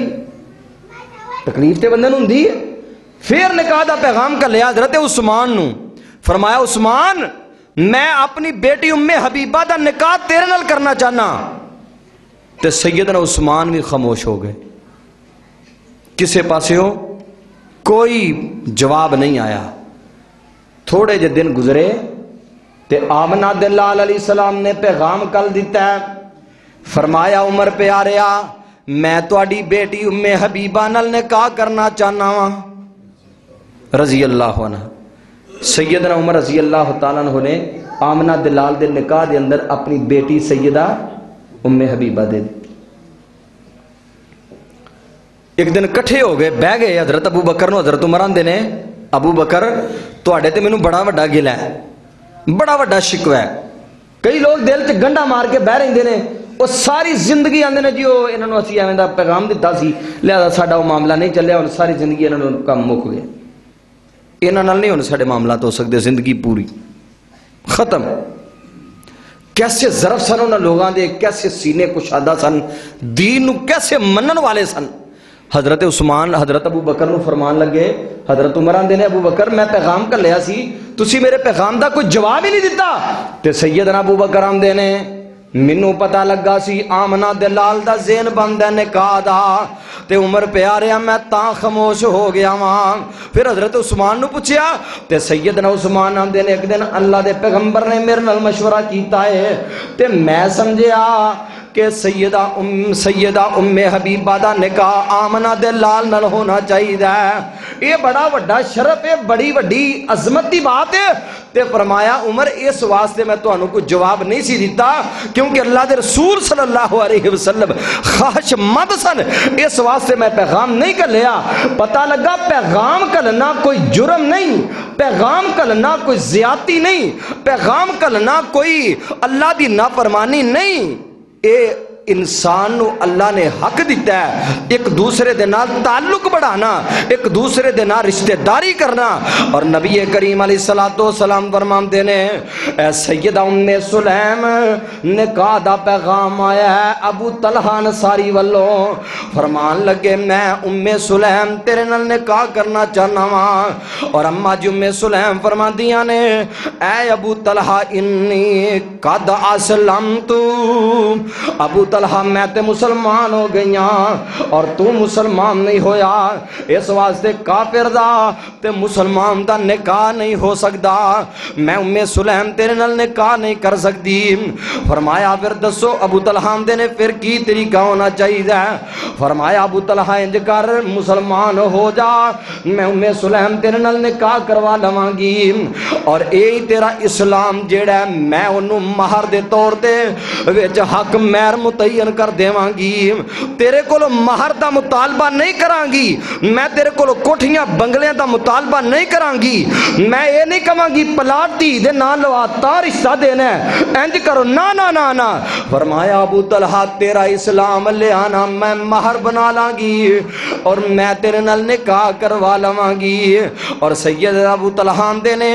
تکلیف تے بندے نوں ہوندی ہے. پھر نکاح دا پیغام کر لیا حضرت عثمان نو. فرمایا عثمان میں اپنی بیٹی ام حبیبہ دا نکاح تیرے نال کرنا چاہنا. تے سیدنا عثمان بھی خاموش ہو گئے. کسے پاسے ہو کوئی جواب نہیں آیا. تھوڑے جے دن گزرے تے آمنہ دلال علیہ السلام نے پیغام کل دیتا ہے. فرمایا عمر پیاریا میں تواڈی بیٹی ام حبیبہ نال نکاح کرنا چاہنا وا رضی اللہ عنہ. سیدنا عمر رضی اللہ تعالیٰ عنہ نے آمنہ دلال دے نکاح دے اندر اپنی بیٹی سیدہ ام حبیبہ دے دی. ایک دن کٹھے ہو گئے بہ گئے حضرت ابو بکر نو حضرت عمر آندے نے ابو بکر تواڈے تے مینوں بڑا وڈا گلا ہے بڑا وڈا شکوہ ہے. کئی لوگ دل چ گنڈا مار کے بہ رہندے نے وہ ساری زندگی آندے نے جی وہ انہاں نوں اسی ایویں دا پیغام دتا سی لہذا ساڈا وہ معاملہ نہیں چلیا ہن ساری زندگی انہاں نوں کم مک گیا. انہاں نال نہیں ہن ساڈے معاملات ہو سکدے زندگی پوری ختم. کیسے ظرف سن انہاں لوگاں دے کیسے سینے کشادہ سن دین نو کیسے منن والے سن. حضرت عثمان حضرت ابو بکر نو فرمان لگے حضرت عمر آندے نے ابو بکر میں پیغام کر لیا سی تسی میرے پیغام دا کوئی جواب ہی نہیں دیتا. تے سیدنا ابو بکر آندے نے مینوں پتہ لگا سی آمنہ دلال دا زین بند ہے نکاح دا تے عمر پیاریا میں تاں خاموش ہو گیا واں. پھر حضرت عثمان نو پوچھیا تے سیدنا عثمان آندے نے ایک دن اللہ دے پیغمبر نے میرے نال مشورہ کیتا ہے تے میں سمجھیا کہ سیدہ ام سیدہ ام حبیبہ دا نکاح آمنہ دلال نال ہونا چاہیے. یہ بڑا وڈا شرف ہے بڑی وڈی عظمت دی بات ہے. تے فرمایا عمر اس واسطے میں تانوں کوئی جواب نہیں سی دیتا کیونکہ اللہ دے رسول صلی اللہ علیہ وسلم خواہش مند سن اس واسطے میں پیغام نہیں کر لیا. پتہ لگا پیغام کلنا کوئی جرم نہیں پیغام کلنا کوئی زیادتی نہیں پیغام کلنا کوئی اللہ دی نافرمانی نہیں. اے انسان نو اللہ نے حق دیتا ہے ایک دوسرے دے نال تعلق بڑھانا ایک دوسرے دے نال رشتہ داری کرنا. اور نبی کریم علیہ الصلوۃ والسلام فرماندے نے اے سیدہ ام سلیم نکاح دا پیغام آیا ہے ابو طلحہ انصاری والوں. فرمان لگے میں ام سلیم تیرے نال نکاح کرنا چاہنا وا. اور اما جی ام سلیم فرماندیاں نے اے ابو طلحہ انی قد اسلمت ابو طلحہ میں تے مسلمان ہو گئیاں اور تو مسلمان نہیں ہویا اس واسطے کافر دا تے مسلمان دا نکاح نہیں ہو سکدا. میں ام سلیم تیرے نال نکاح نہیں کر سکتی. فرمایا پھر دسو ابو طلحہ دے نے پھر کی طریقہ ہونا چاہیے. فرمایا ابو طلحہ انج کر مسلمان ہو جا میں ام سلیم تیرے نال نکاح کروا لواں گی اور اے تیرا اسلام جیڑا ہے میں انہوں مہر دے طور تے وچ حق مہر متعین کر دیواں گی. تیرے کولو مہر دا مطالبہ نہیں کراں گی میں تیرے کولو کوٹھیاں بنگلیاں دا مطالبہ نہیں کراں گی میں یہ نہیں کہاں گی پلاٹ دی دے نہ لوا تا رشتہ دینا ہے انج کرو نا نا نا نا. فرمایا ابو طلحہ تیرا اسلام لے آنا میں مہر بنا لاں گی اور میں تیرے نال نکاح کروا لواں گی. اور سید ابو طلحہ دے نے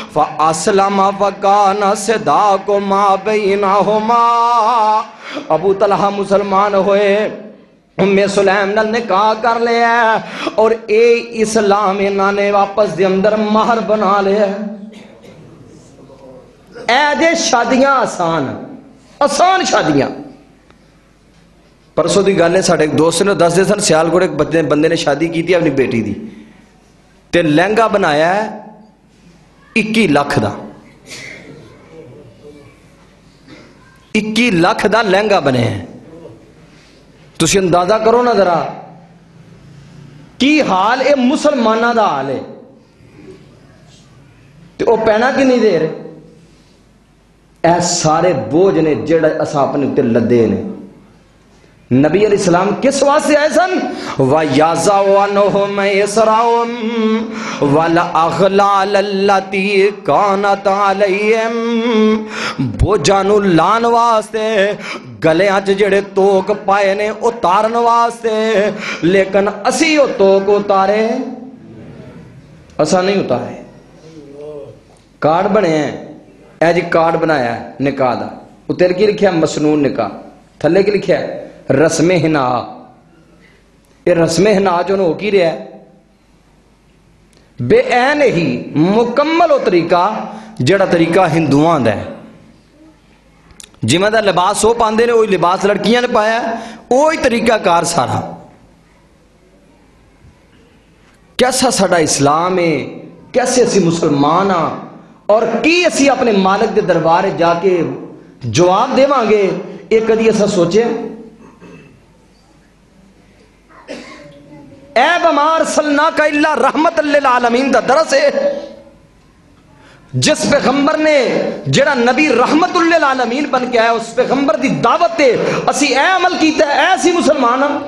فاسلم فکان صداقما بینہما ابو طلحہ مسلمان ہوئے ام سلیم نال نکاح کر لیا اور اے اسلام انہاں نے واپس دے اندر مہر بنا لیا. اے جے شادیاں آسان آسان شادیاں. پرسوں دی گل ہے ساڈے ایک دوست نے دس دے سن سیالکوٹ ایک بندے نے شادی کی تھی اپنی بیٹی دی تے لہنگا بنایا ہے اکی لاکھ دا اکی لاکھ دا لہنگا بنے ہیں. تسی اندازہ کرو نا ذرا کی حال اے مسلمانہ دا حال ہے تے او پہنا کی نہیں دے رہے اے سارے بوجھ نے جڑا اساں اپنے اُتے لدے نے. نبی علیہ السلام کس واسطے آئے سن وَيَزَوْ عَنْهُمْ إِسْرَهُمْ وَالْأَغْلَالَ الَّتِي كَانَتْ عَلَيْهِمْ بوجھانو لان واسطے گلے آج جڑے توک پائے نے اتارن واسطے لیکن اسی او توک اتارے اسا نہیں اتارے. کارڈ بنے ہیں اے جی کارڈ بنایا ہے نکاح دا اتر کی لکھیا مسنون نکاح تھلے کی لکھیا ہے رسم حنا. یہ رسم حنا جو ہو کی رہا ہے بے این ہی مکمل وہ طریقہ جڑا طریقہ ہندوؤں دا ہے. جمع دا لباس وہ پاندے نے وہی لباس لڑکیاں نے پایا ہے, وہی طریقہ کار سارا. کیسا ساڈا اسلام ہے, کیسے اسی مسلمان ہاں, اور کی اسی اپنے مالک دے دربار جا کے جواب دیواں گے, یہ کدی ایسا سوچے؟ اے بمار سلناک الا رحمت للعالمین دا درس ہے. جس پیغمبر نے جڑا نبی رحمت للعالمین بن کے آیا, اس پیغمبر دی دعوت تے اسی اے عمل کیتا ہے, ایسی مسلمان ہاں.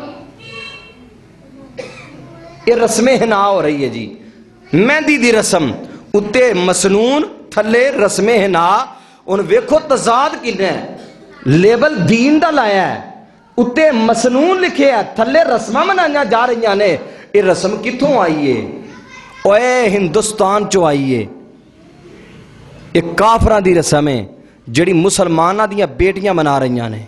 یہ رسم حنا ہو رہی ہے جی, مہندی دی رسم اتے مسنون تھلے رسم حنا. ان ویکھو تضاد کنے لیبل دین دا لایا ہے, اتے مسنون لکھے ہے, تھلے رسمہ منائیاں جا رہی نے. یہ رسم کتھوں آئیے؟ اوے ہندوستان چو آئیے. ایک کافران دی رسم ہے جڑی مسلمانہ دیاں بیٹیاں منا رہی نے.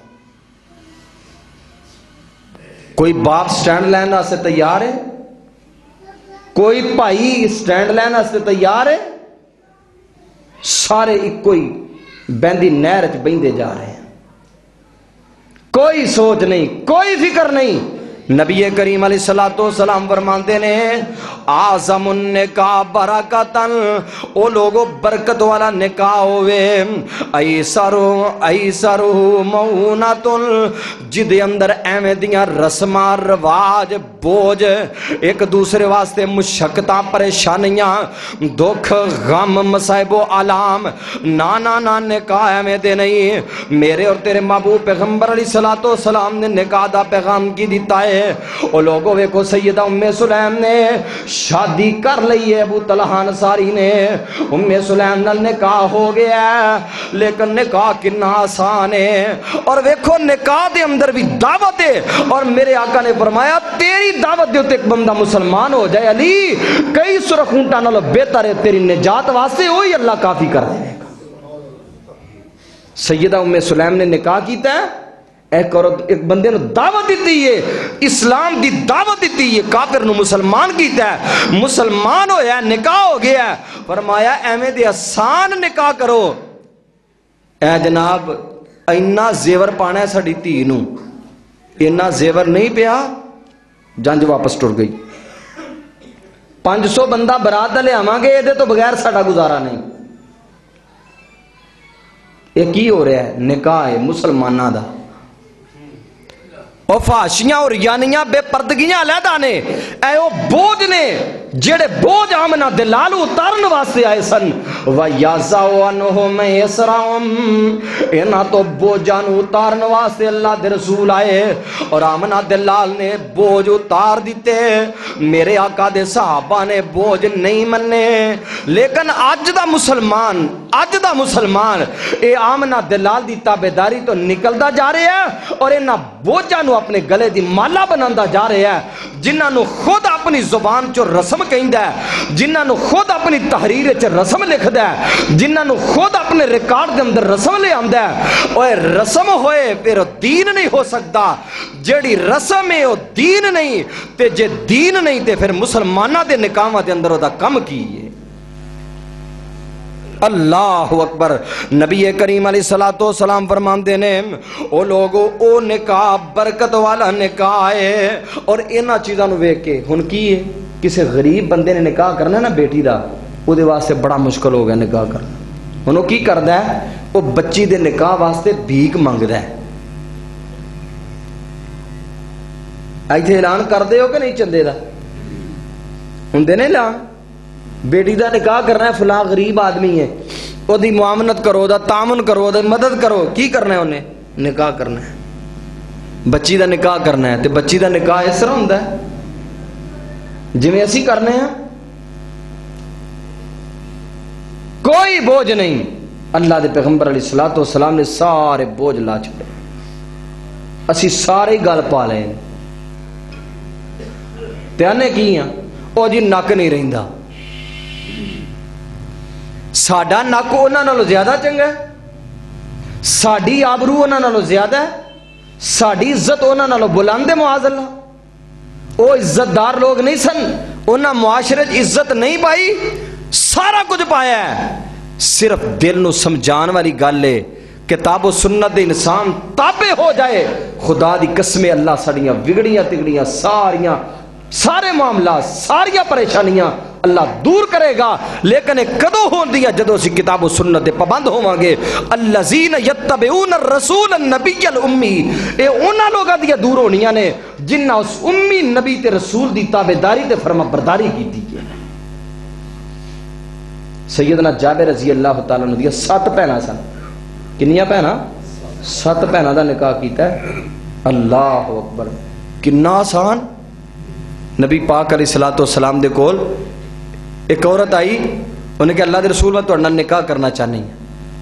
کوئی باپ سٹینڈ لینا سے تیار ہے, کوئی بھائی سٹینڈ لینا سے تیار ہے, سارے ایک کوئی بہندی نہر چ بہندے جا رہے ہیں. کوئی سوچ نہیں, کوئی فکر نہیں. نبی کریم علیہ الصلوۃ والسلام فرماتے نے اعظم النکاح برکتن, او لوگو برکت والا نکاح ہوئے, ایسرو ایسرو مونت, جد اندر ایویں دیاں رسماں رواج بوجھ ایک دوسرے واسطے مشقتاں پریشانیاں دکھ غم مصائب و آلام, نانا نا نکاح ایویں دے نہیں. میرے اور تیرے محبوب پیغمبر علیہ الصلوۃ والسلام نے نکاح دا پیغام کی دیتا ہے. او لوگوں ویکھو سیدہ ام سلیم نے شادی کر لئی ہے, ابو طلحہ انصاری نے, ام سلیم نال نکاح ہو گیا ہے, لیکن نکاح کتنا آسان ہے. اور ویکھو نکاح دے اندر بھی دعوت ہے, اور میرے آقا نے فرمایا تیری دعوت دے تے ایک بندہ مسلمان ہو جائے علی, کئی سرخ اونٹاں نالوں بہتر ہے تیری نجات واسطے, وہی اللہ کافی کر دے گا. سیدہ ام سلیم نے نکاح کیتا ہے, ایک اور ایک بندے نے دعوت دیتی ہے, اسلام دی دعوت دیتی ہے, کافر نو مسلمان کیتا ہے, مسلمان ہویا ہے, نکاح ہو گیا ہے. فرمایا ایویں دے آسان نکاح کرو. اے جناب اینا زیور پانا ہے ساڈی دھی نو, اینا زیور نہیں پیا, جنج واپس ٹر گئی. پانچ سو بندہ برات دا لے آواں گے, یہ تو بغیر ساڈا گزارا نہیں. یہ کی ہو رہا ہے؟ نکاح ہے مسلمانہ دا. اور فاشیاں اور یانیاں بے پردگیاں علیحدہ نے, اے او بوجھ نے جڑے بوجھ آمنہ دلال اتارن واسطے آئے سن. وَيَزَوْ عَنْهُمْ يَسْرَهُمْ, اینا تو بوجھان اتارن واسطے اللہ دے رسول آئے, اور آمنہ دلال نے بوجھ اتار دیتے. میرے آقا دے صحابہ نے بوجھ نہیں مننے, لیکن آج دا مسلمان آج دا مسلمان اے آمنہ دلال دی تابعداری تو نکلدا جا رہے ہیں, اور اینا بوجھانو اپنے گلے دی مالا بناندا جا رہے ہیں, جنہاں نو خود اپنی زبان چو رسم کہندا ہے, جنہاں نو خود اپنی تحریر چ رسم لکھدا ہے, جنہاں نو خود اپنے ریکارڈ دے اندر رسم لے آندا ہے. اوے رسم ہوئے پھر دین نہیں ہو سکتا. جیڑی رسم ہے وہ دین نہیں, تے جے دین نہیں تے پھر مسلمانہ دے نکاحاں دے اندر دا کم کی ہے. اللہ اکبر. نبی کریم علیہ الصلوۃ والسلام فرماندے نے او لوگو او نکاح برکت والا نکاح ہے. اور انہاں چیزاں نو ویکھ کے ہن کی ہے, کسے غریب بندے نے نکاح کرنا نا بیٹی دا, او دے واسطے بڑا مشکل ہو گیا نکاح کرنا. ہن او کی کردا ہے, او بچی دے نکاح واسطے بھیک منگدا ہے. ایتھے اعلان کر دے ہو کہ نہیں چندے دا ہوندے نے اعلان, بیٹی دا نکاح کرنا ہے, فلاں غریب آدمی ہے, او دی معاونت کرو, دا تعاون کرو, دا مدد کرو. کی کرنا ہے انہیں؟ نکاح کرنا ہے, بچی دا نکاح کرنا ہے. تے بچی دا نکاح اس طرح ہوندا ہے جویں اسی کرنے ہیں, کوئی بوجھ نہیں. اللہ دے پیغمبر علیہ الصلوۃ والسلام نے سارے بوجھ لا چھڑے, اسی سارے گل پا لے. تے انے کی ہیں, او جی نک نہیں رہندا, ساڈا نک انہاں نالوں زیادہ چنگا ہے, ساڈی آبرو انہاں نالوں زیادہ ہے, ساڈی عزت انہاں نالوں بلند ہے. معاذ اللہ, او عزت دار لوگ نہیں سن, انہاں معاشرے عزت نہیں پائی، سارا کچھ پایا ہے، صرف دل نو سمجھان والی گل ہے کتاب و سنت دے انسان تابع ہو جائے، خدا دی قسم اللہ ساڑیاں بگڑیاں تگڑیاں ساریاں سارے معاملات ساریاں پریشانیاں اللہ دور کرے گا۔ لیکن کدو ہون دیا جدو اسی کتاب و سنت دے پابند ہوواں گے۔ الذین یتبعون الرسول النبی الامی، اے انہاں لوگاں دیا دور ہونیاں نے جنہ اس امی نبی تے رسول دی تابعداری تے فرما برداری کیتی ہے۔ سیدنا جابر رضی اللہ تعالیٰ عنہ دیا سات بہناں سن، کنیاں بہناں؟ سات بہناں دا نکاح کیتا ہے۔ اللہ اکبر، کنا آسان۔ نبی پاک علیہ الصلوۃ والسلام دے کول ایک عورت آئی، انہیں کہ اللہ دے رسول میں تہاڈے نکاح کرنا چاہنی ہے۔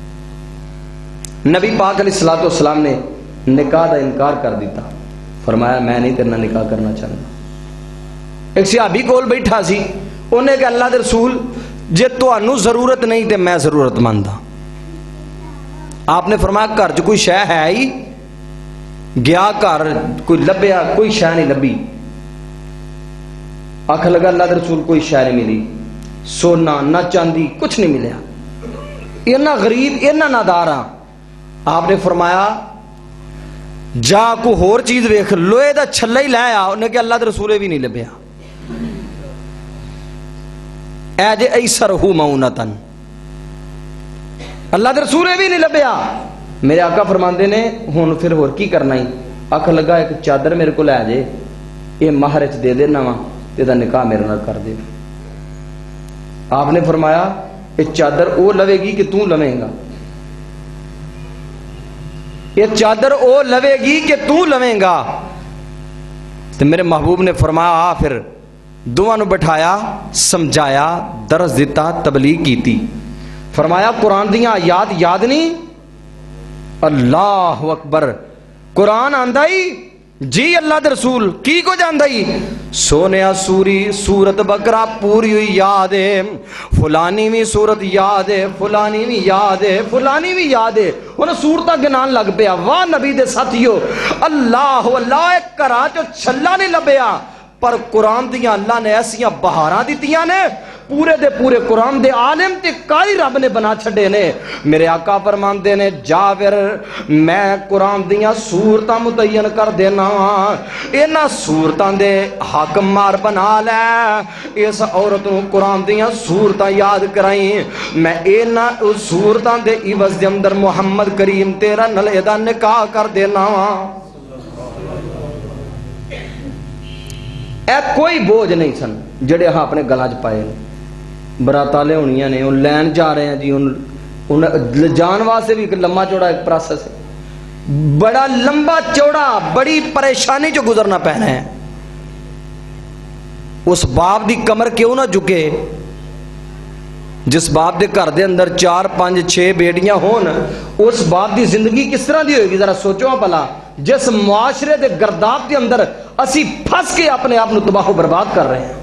نبی پاک علیہ الصلوۃ والسلام نے نکاح دا انکار کر دیتا، فرمایا میں نہیں تیرے نال نکاح کرنا چاہتا۔ ایک صحابی کول بیٹھا سی، انہیں کہ اللہ دے رسول جے تانوں ضرورت نہیں تے میں ضرورت مند ہاں۔ آپ نے فرمایا گھر چ کوئی شے ہے ہی؟ گیا گھر کوئی لبیا، کوئی شے نہیں لبی۔ آخر لگا اللہ دے رسول کوئی شے نہیں ملی، سونا نہ چاندی کچھ نہیں ملیا، اتنا غریب اتنا نادار ہاں۔ آپ نے فرمایا جا کو ہور چیز ویکھ، لوہے دا چھلا ہی لے آ۔ انہیں کہ اللہ دے رسول بھی نہیں لبیا۔ اے جے ایسرہ مونتن، اللہ دے رسول بھی نہیں لبیا۔ میرے آقا فرماندے نے ہن پھر ہور کی کرنا ہی؟ آخر لگا ایک چادر میرے کو لے جے، یہ مہر چ دے دینا وا، تیرا نکاح میرے نال کر دے۔ آپ نے فرمایا یہ چادر او لوے گی کہ تو لویں گا؟ یہ چادر او لوے گی کہ تو لویں گا؟ تو میرے محبوب نے فرمایا آ پھر دونوں نو بٹھایا، سمجھایا، درس دیتا، تبلیغ کیتی۔ فرمایا قرآن دیاں آیات یاد نہیں؟ اللہ اکبر، قرآن آندا ہی؟ جی اللہ دے رسول کی کو جاندا ہی؟ سونیا سوری سورت بقرہ پوری ہوئی یاد ہے، فلانی بھی سورت یاد ہے، فلانی بھی یاد ہے، فلانی بھی یاد ہے۔ انہوں سورتہ گنان لگ پیا۔ واہ نبی دے ساتھیو، اللہ اللہ ایک کرا جو چھلا نہیں لبیا، پر قرآن دیاں اللہ نے ایسیاں بہاراں دیتیاں نے، پورے دے پورے قرآن دے عالم تے کاری رب نے بنا چھڑے نے۔ میرے آقا فرماندے نے جابر میں قرآن دیاں سورتاں متعین کر دینا، اینا سورتاں دے حاکم مار بنا لے، اس عورت نو قرآن دیاں سورتاں یاد کرائیں، میں اینا سورتاں دے عوض دے اندر محمد کریم تیرا نلے دا نکاح کر دینا۔ اے کوئی بوجھ نہیں سن جڑے ہاں اپنے گلاں چ پائے، براتالے ہونیاں نے، ان لین جا رہے ہیں جی، ان جان واسطے بھی ایک لمبا چوڑا ایک پروسیس ہے، بڑا لمبا چوڑا بڑی پریشانی جو گزرنا پہنا ہے۔ اس باپ دی کمر کیوں نہ جھکے جس باپ دے گھر دے اندر چار پانچ چھ بیٹیاں ہون، اس باپ دی زندگی کس طرح دی ہوئے گی؟ ذرا سوچو پلا، جس معاشرے دے گرداب دے اندر اسی پھنس کے اپنے آپ نو تباہ و برباد کر رہے ہیں۔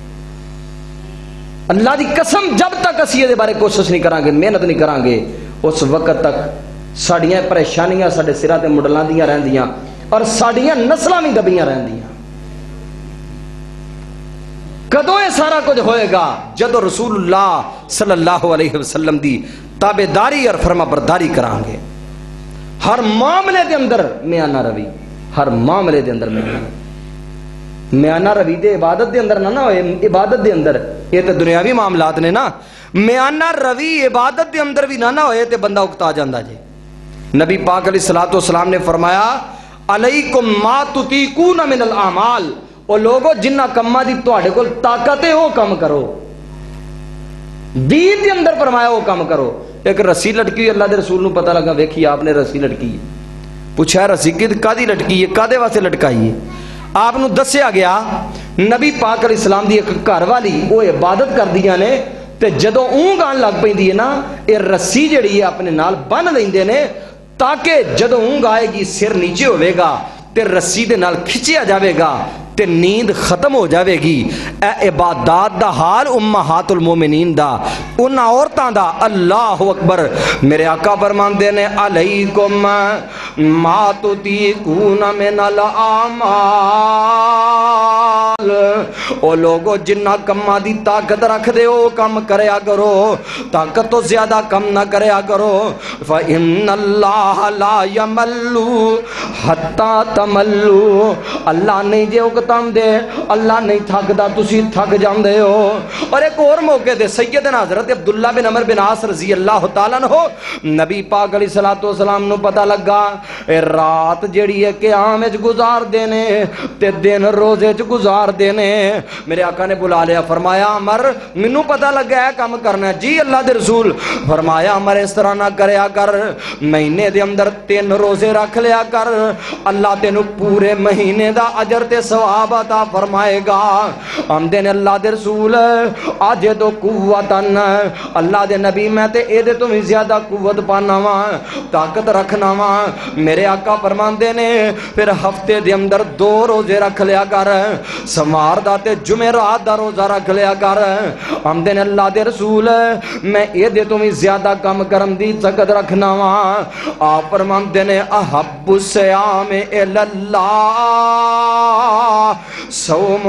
اللہ دی قسم جب تک اسی یہ بارے کوشش نہیں کران گے، محنت نہیں کران گے، اس وقت تک ساڑیاں پریشانیاں ساڑے سراں تے مڈلاں دیاں رہندیاں اور ساڑیاں نسلاں بھی دبیاں رہندیاں۔ کدوں یہ سارا کچھ ہوئے گا؟ جدو رسول اللہ صلی اللہ علیہ وسلم دی تابعداری اور فرما برداری کران گے۔ ہر معاملے دے اندر میانہ روی، ہر معاملے دے اندر میانہ روی، میانہ روی دے عبادت دے اندر نہ نہ ہوئے، عبادت دے اندر یہ تو دنیاوی معاملات نے نا، میانہ روی عبادت دے اندر بھی نہ نہ ہوئے تے بندہ اکتا جاندہ جے۔ نبی پاک علیہ الصلوۃ والسلام نے فرمایا علیکم ما تطیقون من الاعمال، او لوگو جنہ کمہ دی تواڈے کول طاقت ہے وہ کم کرو، دین دے اندر فرمایا وہ کم کرو۔ ایک رسی لٹکی اللہ دے رسول نو پتہ لگا، ویکھی آپ نے رسی لٹکی ہے، پوچھا رسی کدی لٹکی ہے، کدے واسطے لٹکائی ہے؟ آپ نو دسیا گیا نبی پاک علیہ السلام دی ایک گھر والی وہ عبادت کر دیا نے، تے جدو اونگ آن لگ پیندی ہے نا، یہ رسی جڑی ہے اپنے نال بن لیندے نے تاکہ جدو اونگ آئے گی سر نیچے ہوئے گا تے رسی دے نال کھچیا جاوے گا تے نیند ختم ہو جاوے گی۔ اے عبادات دا حال امہات المومنین دا، ان عورتاں دا۔ اللہ اکبر، میرے آقا فرماندے نے علیکم ما تطیقون من الاعمال نال او لوگو جنہ کمہ دی طاقت رکھ دے او کم کریا کرو، طاقت تو زیادہ کم نہ کریا کرو۔ فَإِنَّ اللَّهَ لَا يَمَلُّ حَتَّى تَمَلُّ، اللہ نہیں جے اکتام دے، اللہ نہیں تھک دا تسی تھک جان دے ہو۔ اور ایک اور موقع دے سیدنا حضرت عبداللہ بن عمر بن عاص رضی اللہ تعالیٰ عنہ، نبی پاک علیہ السلام نو پتہ لگا اے رات جڑی ہے قیام وچ گزار دینے تے دن روزے وچ گزار دینے۔ میرے آقا نے بلا لیا، فرمایا عمر منو پتہ لگا ہے کام کرنا ہے۔ جی اللہ دے رسول۔ فرمایا عمر اس طرح نہ کریا کر، مہینے دے اندر تین روزے رکھ لیا کر، اللہ تینو پورے مہینے دا اجر تے ثواب عطا فرمائے گا۔ ہم دے اللہ دے رسول آج تو قوتن، اللہ دے نبی میں تے اے دے تو بھی زیادہ قوت پانا وا، طاقت رکھنا وا۔ میرے آقا فرمان دے نے پھر ہفتے دے اندر دو روزے رکھ لیا کر، سمار دا تے جمعرات دا روزہ رکھ لیا کر۔ ہم دے اللہ دے رسول میں اے دے تو بھی زیادہ کم کرم دی طاقت rکھنا وا۔ آپ فرمان دے نے احب الصیام الاللہ صوم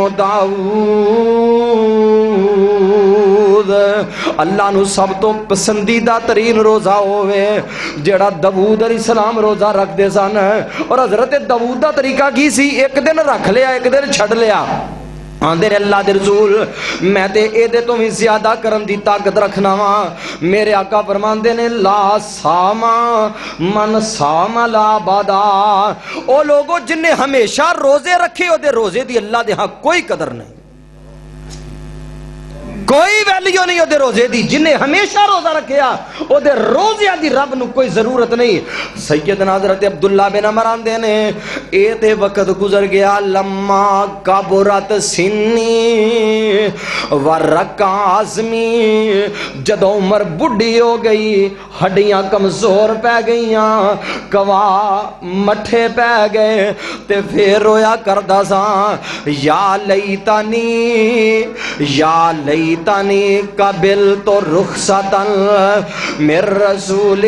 داؤد، اللہ نو سب تو پسندیدہ ترین روزہ ہوئے جڑا داؤد علیہ السلام روزہ رکھ دے سن۔ اور حضرت داؤد دا طریقہ کی سی؟ ایک دن رکھ لیا ایک دن چھڑ لیا۔ آندے اللہ دے رسول میں تے اے دے تو بھی زیادہ کرم دی طاقت رکھنا وا۔ میرے آقا فرماندے نے لا ساما من ساما لا بادا، او لوگوں جن نے ہمیشہ روزے رکھے ہو دے روزے دی اللہ دے ہاں کوئی قدر نہیں، کوئی ویلیو نہیں دے روزے دی۔ جن نے ہمیشہ روزہ رکھیا او دے روزے دی رب نو کوئی ضرورت نہیں۔ سیدنا حضرت عبداللہ بن عمر آندے نے اے تے وقت گزر گیا لما کبرت سنی ورکا عظمی، جدو عمر بڑھی ہو گئی، ہڈیاں کمزور پہ گئیاں، کوا مٹھے پہ گئے، تے پھر رویا کردہ سا یا لیتانی یا لیتانی تانی قبل تو رخصتاً من رسول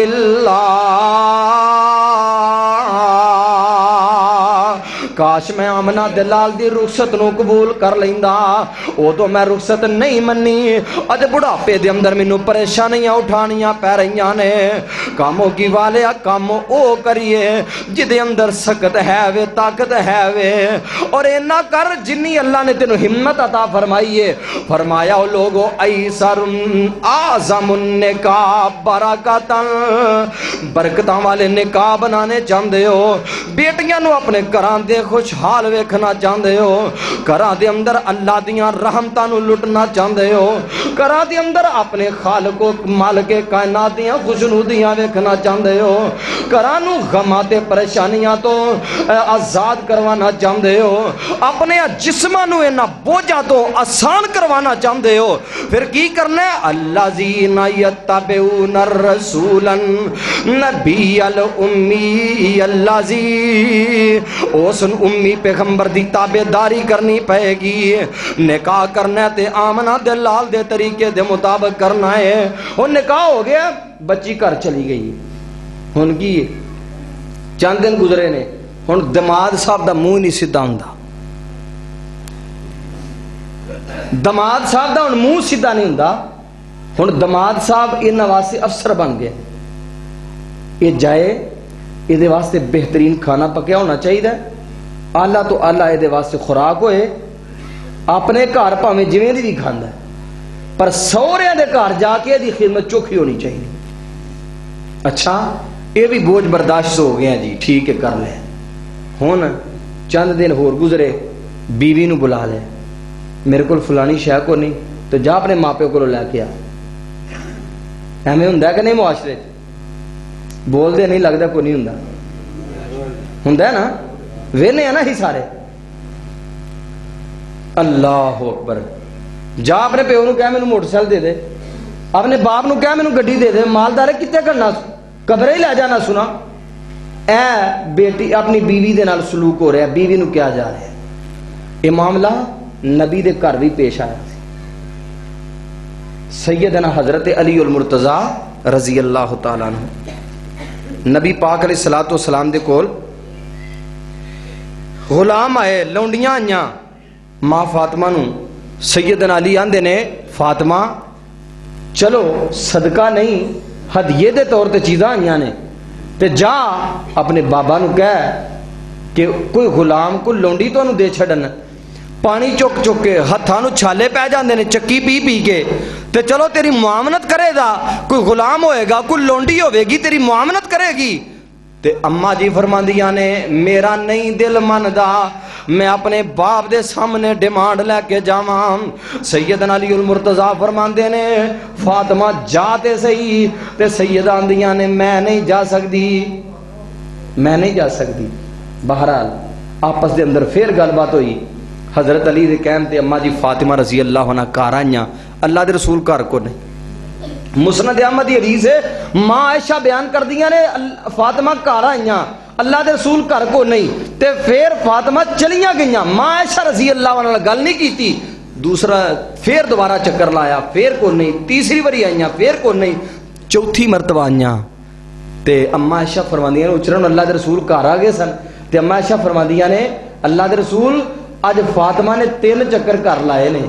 اللہ، کاش میں آمنہ دلال دی رخصت نو قبول کر لیندا، او تو میں رخصت نہیں منی۔ اج بڑھاپے دے اندر مینوں پریشانیاں اٹھانیاں پہ رہیاں نے، کاموں کی والے کاموں او کریے جدے اندر سکت ہے وے طاقت ہے وے، اور اینا کر جنی اللہ نے تینوں ہمت عطا فرمائیے۔ فرمایا او لوگو ایسر اعظم النکاح برکتاً، برکتاں والے نکاح بنانے چاندے ہو، بیٹیاں نو اپنے گھراں دے خوشحال ویکھنا چاندے ہو، گھراں دے اندر اللہ دیاں رحمتاں نو لٹنا چاندے ہو، گھراں دے اندر اپنے خالق و مالک کائنات دیاں خوشنودیاں ویکھنا چاندے ہو، گھراں نو غماں تے پریشانیاں تو آزاد کروانا چاندے ہو، اپنے جسماں نو انہاں بوجھاں تو آسان کروانا چاندے ہو۔ پھر کی کرنا ہے؟ الذین یتبعون الرسول نبی الامی الذی، اس امی پیغمبر دی تابعداری کرنی پائے گی۔ نکاح کرنا ہے تے آمنہ دلال دے طریقے دے مطابق کرنا ہے۔ وہ نکاح ہو گیا، بچی گھر چلی گئی، ہن کی چند دن گزرے نے، ہن دماد صاحب دا منہ نہیں سیدھا ہوندا، دماد صاحب دا ہن منہ سیدھا نہیں ہوندا۔ ہن دماد صاحب انہاں واسطے افسر بن گئے، یہ جائے یہ دے واسطے بہترین کھانا پکیا ہونا چاہیے، آلہ تو آلہ یہ دے واسطے خوراک ہوئے، اپنے گھر پاویں جویں دی بھی کھاندا ہے، پر سہریاں دے گھر جا کے دی خدمت چوکھی ہونی چاہیے۔ اچھا یہ بھی بوجھ برداشت ہو گیا جی، ٹھیک ہے کر لیں۔ ہن چند دن ہور گزرے، بیوی نو بلا لے، میرے کو فلانی شے کو نہیں تو جا اپنے ماں پیو کو لے کے آ۔ ایویں ہوندا کہ نہیں معاشرے بول دے نہیں لگتا کوئی نہیں ہوندا، ہوندا ہے نا، وینے ہیں نا ہی سارے۔ اللہ اکبر، جا اپنے پیو نو کہہ مینوں موٹر سائیکل دے دے، اپنے باپ نو کہہ مینوں گڈی دے دے، مالدار کتے کرنا قبرے ہی لے جانا سنا۔ اے بیٹی اپنی بیوی دے نال سلوک ہو رہا ہے، بیوی نو کیا جا رہا ہے۔ یہ معاملہ نبی دے گھر بھی پیش آیا سی۔ سیدنا حضرت علی المرتضی رضی اللہ تعالیٰ عنہ نبی پاک علیہ الصلوۃ والسلام دے کول غلام آئے، لونڈیاں آئیاں، ماں فاطمہ نو سیدنا علی آندے نے فاطمہ چلو صدقہ نہیں ہدیے دے طور تے چیزاں آئیاں نے تے جا اپنے بابا نو کہہ کہ کوئی غلام کو لونڈی تو انو دے چھڑن پانی چک چک کے ہتھاں نو چھالے پہ جاندے نے چکی پی پی کے تے چلو تیری معاملت کرے گا کوئی غلام ہوئے گا کوئی لونڈی ہوئے گی تیری معاملت کرے گی تے اماں جی فرماندیاں نے میرا نہیں دل مندا میں اپنے باپ دے سامنے ڈیمانڈ لے کے جاواں سیدنا علی المرتضیٰ فرماندے نے فاطمہ جاتے صحیح تے سیدہ آندیاں نے میں نہیں جا سکتی میں نہیں جا سکتی بہرحال آپس دے اندر پھر گل بات ہوئی حضرت علی دے کہن تے اماں جی فاطمہ رضی اللہ عنہ کار آئیاں اللہ دے رسول کار کو نہیں مسند احمد حدیث ہے ماں عائشہ بیان کر دیا نے فاطمہ کار آئیاں اللہ دے رسول کار کو نہیں تے پھر فاطمہ چلیاں گئیاں ماں عائشہ رضی اللہ عنہ گل نہیں کی تھی دوسرا پھر دوبارہ چکر لایا پھر کو نہیں تیسری باری آئیاں پھر کو نہیں چوتھی مرتبہ آئیاں تے اماں عائشہ فرماندیاں نے اچرن اللہ دے رسول کار آ گئے سن تے اماں عائشہ فرماندیاں نے اللہ دے رسول اج فاطمہ نے تین چکر کر لائے نے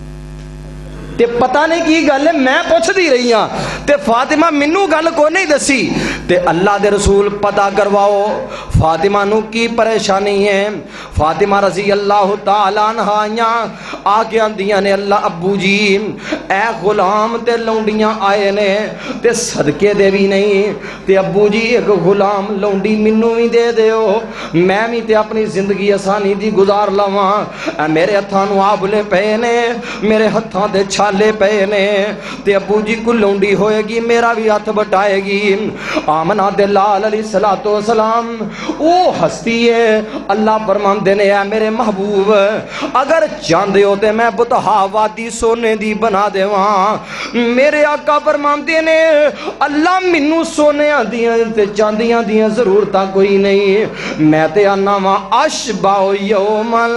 تے پتہ نہیں کی گل ہے میں پوچھ دی رہی ہاں تے فاطمہ منو گل کو نہیں دسی تے اللہ دے رسول پتہ کرواؤ فاطمہ نو کی پریشانی ہے فاطمہ رضی اللہ تعالیٰ عنہ آئیاں آکے آندیاں نے اللہ ابو جی اے غلام تے لونڈیاں آئے نے تے صدقے دے بھی نہیں تے ابو جی ایک غلام لونڈی منو بھی دے دیو میں بھی تے اپنی زندگی آسانی دی گزار لواں اے میرے ہتھاں نو آبلے پے نے میرے ہتھاں دے چھالے پے نے تے ابو جی کو لونڈی ہوئے گی میرا بھی ہاتھ بٹائے گی آمنہ دلال علیہ السلام او ہستی ہے اللہ فرمان دینے اے میرے محبوب اگر چاندے ہوتے میں بتہا وادی سونے دی بنا دے وہاں میرے آقا فرمان دینے اللہ منو سونے دیاں تے چاندیاں دیاں ضرورتاں کوئی نہیں میں تے آنا وہاں اشباؤ یومل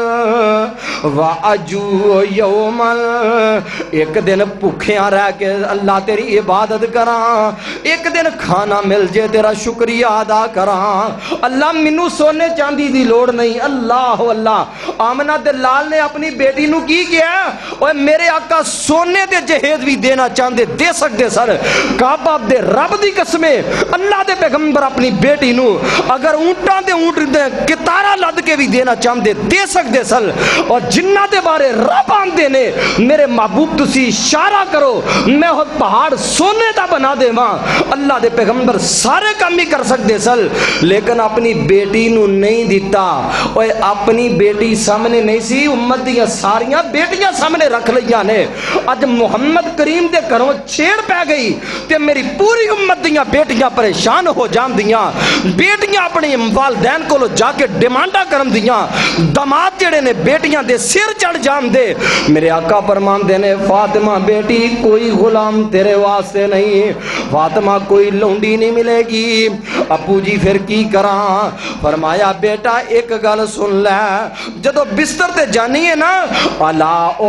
و اجو یومل ایک دن پکھیاں رہ کے اللہ تیری عبادت کراں ایک دن کھانا مل جے تیرا شکریہ ادا کراں اللہ منو سونے چاندی دی لوڑ نہیں اللہ اللہ آمنہ دلال نے اپنی بیٹی نو کی کیا اور میرے آقا سونے دے جہیز بھی دینا چاندے دے سکتے سر کعبہ دے رب دی قسمیں اللہ دے پیغمبر اپنی بیٹی نو اگر اونٹاں دے اونٹ دے کتارہ لد کے بھی دینا چاندے دے سکتے سر اور جنہ دے بارے رب آندے نے میرے محبوب تسی اشارہ کرو میں ہو پہاڑ سونے دا بنا دے ماں اللہ دے پیغمبر سارے کام ہی کر سکتے سل لیکن اپنی بیٹی نو نہیں دیتا اور اپنی بیٹی سامنے نہیں سی امت دیا ساریاں بیٹیاں سامنے رکھ لیا نے اج محمد کریم دے کروں چھیڑ پہ گئی تے میری پوری امت دیا بیٹیاں پریشان ہو جان دیا بیٹیاں اپنی والدین کو لو جا کے ڈیمانڈا کرم دیا دماد جڑے نے بیٹیاں دے سر چڑھ جان دے میرے آقا فرمان دینے فاطمہ بیٹی کوئی غلام تیرے واسطے نہیں فاطمہ کوئی لونڈی نہیں ملے گی ابو جی پھر کی کراں فرمایا بیٹا ایک گل سن لے جدو بستر تے جانی ہے نا الا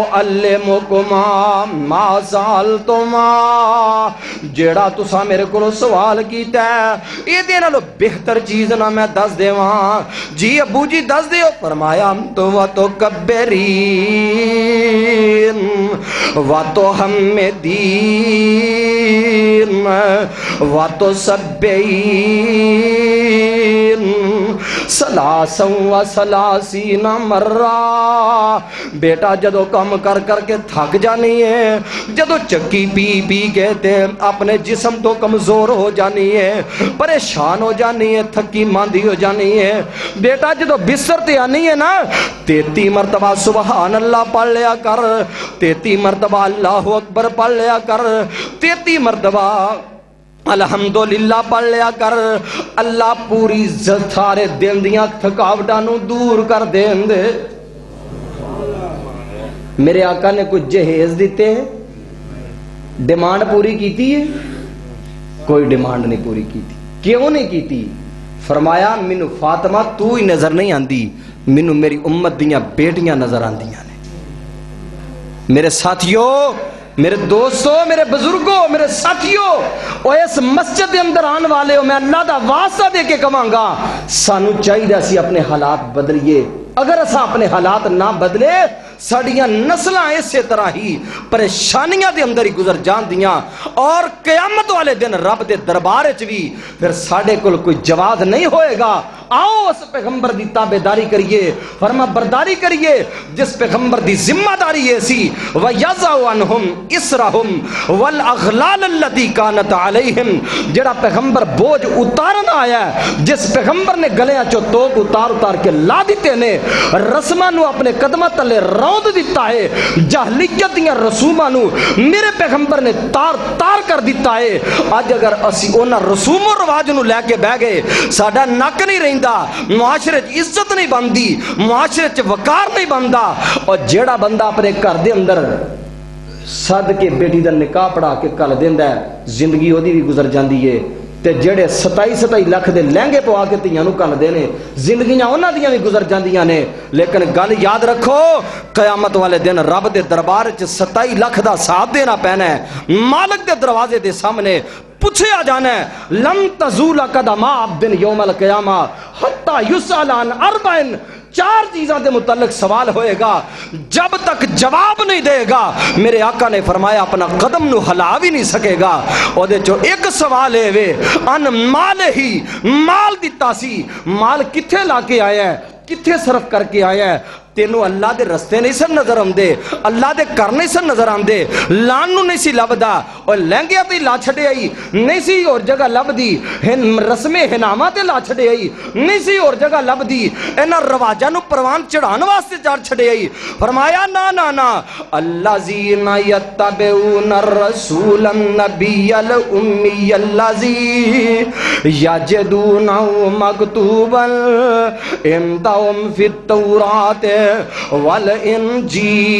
اعلمکما ما سالتما جیڑا تسا میرے کو سوال کیتا ہے یہ دے نالو بہتر چیز نہ میں دس دیواں جی ابو جی دس دیو فرمایا تو و تو کبری واتو حمدین واتو سبعین سلاسن و سلاسین مرہ بیٹا جدو کم کر کر کے تھک جانی ہے جدو چکی پی پی کے تے اپنے جسم تو کمزور ہو جانی ہے پریشان ہو جانی ہے تھکی ماندی ہو جانی ہے بیٹا جدو بستر تے آنی ہے نا تیتی مرتبہ سبحان اللہ پڑھ لیا کر تیتی مرتبہ اللہ اکبر پڑھ لیا کر تیتی مرتبہ الحمدللہ پڑھ لیا کر اللہ پوری سارے دن دیاں تھکاوٹانوں دور کر دین دے میرے آقا نے کچھ جہیز دیتے ہیں ڈیمانڈ پوری کیتی ہے کوئی ڈیمانڈ نہیں پوری کیتی کیوں نہیں کیتی فرمایا منو فاطمہ تو ہی نظر نہیں آندی منو میری امت دیاں بیٹیاں نظر آندیاں نے میرے ساتھیوں میرے دوستوں میرے بزرگوں میرے ساتھیوں اور اس مسجد کے اندر آن والے ہو میں اللہ دا واسطہ دے کے کہاں گا سانو چاہیے اسی اپنے حالات بدلیے اگر اسا اپنے حالات نہ بدلے ساڑیاں نسلاں اسی طرح ہی پریشانیاں دے اندر ہی گزر جان دیاں اور قیامت والے دن رب دے دربار وچ بھی پھر ساڑے کول کوئی جواب نہیں ہوئے گا. آؤ اس پیغمبر دی تابعداری کریے، فرما برداری کریے جس پیغمبر دی ذمہ داری یہ سی وَيَضَعُ عَنْهُمْ إِسْرَهُمْ وَالْأَغْلَالَ الَّتِي كَانَتْ عَلَيْهِمْ. جڑا پیغمبر بوجھ اتارن آیا ہے، جس پیغمبر نے گلیاں چو توک اتار اتار کے لا دیتے نے، رسماں نو اپنے قدمہ تلے روند دیتا ہے، جاہلیت دیاں رسوماں نو میرے پیغمبر نے تار تار کر دیتا ہے. آج اگر اسی اونا رسوم و رواج نو لے کے بہ گئے، ساڈا نک نہیں رہی، معاشرے عزت نہیں بندی، معاشرے وقار نہیں بندا. اور جیڑا بندہ اپنے گھر دے اندر سد کے بیٹی دا نکاح پڑھا کے کل دیندا ہے، زندگی اودی بھی گزر جاندی ہے. تے جڑے ستائی ستائی لکھ دے لہنگے پوا کے تیاں نو کل دے نے، زندگیاں انہاں دیاں بھی گزر جاندیاں نے. لیکن گل یاد رکھو، قیامت والے دن رب دے دربار وچ ستائی لکھ دا حساب دینا پینا ہے. مالک دے دروازے دے سامنے پوچھے آ جانا ہے لم تزول قدم عبد یوم القیامہ حتی یسأل عن اربعین. چار چیزاں دے متعلق سوال ہوئے گا، جب تک جواب نہیں دے گا میرے آقا نے فرمایا اپنا قدم نو ہلا بھی نہیں سکے گا. او دے چو ایک سوال ہے وے ان مال ہی، مال دیتا سی، مال کتھے لا کے آیا ہے، کتھے صرف کر کے آیا ہے. تینوں اللہ دے رستے نہیں سن نظر آندے، اللہ دے کر نہیں سن نظر آندے، لان نو نہیں سی لبدا، اور لہنگیاں تے لا چھڑے آئی نہیں سی اور جگہ لبدی، رسم ہنامہ تے لا چھڑے آئی نہیں سی اور جگہ لبدی، انہاں رواجاں نو پروان چڑھان واسطے چار چھڑے آئی. فرمایا نا نا نا الذین یتبعون الرسول النبی الامی الذی یجدونہ مکتوبا عندہم فی التوراۃ والانجیل.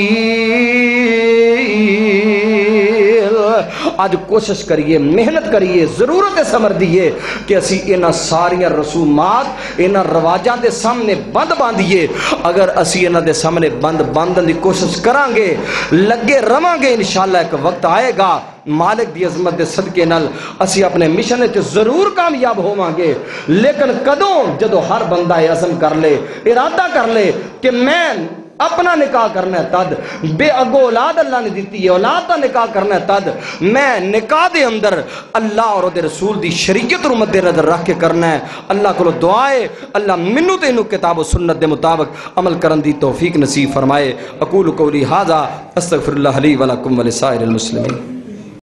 آج کوشش کریے، محنت کریے، ضرورت سمر دیئے کہ اسی انہاں ساریاں رسومات انہاں رواجاں دے سامنے بند باندھئے. اگر اسی انہاں دے سامنے بند باندھن دی کوشش کران گے، لگے رواں گے، انشاءاللہ ایک وقت آئے گا مالک دی عظمت دے صدقے نال اسی اپنے مشن وچ ضرور کامیاب ہوواں گے. لیکن کدوں؟ جدو ہر بندہ عزم کر لے، ارادہ کر لے کہ میں اپنا نکاح کرنا ہے تد، بے اگو اولاد اللہ نے دیتی ہے، اولاد کا نکاح کرنا ہے تد میں نکاح دے اندر اللہ اور دے رسول دی شریعت مد نظر رکھ کے کرنا ہے. اللہ کو دعائے اللہ منو تے انو کتاب و سنت دے مطابق عمل کرن دی توفیق نصیب فرمائے. اقول قولی ھذا استغفر اللہ لی ولکم ولسائر المسلمین.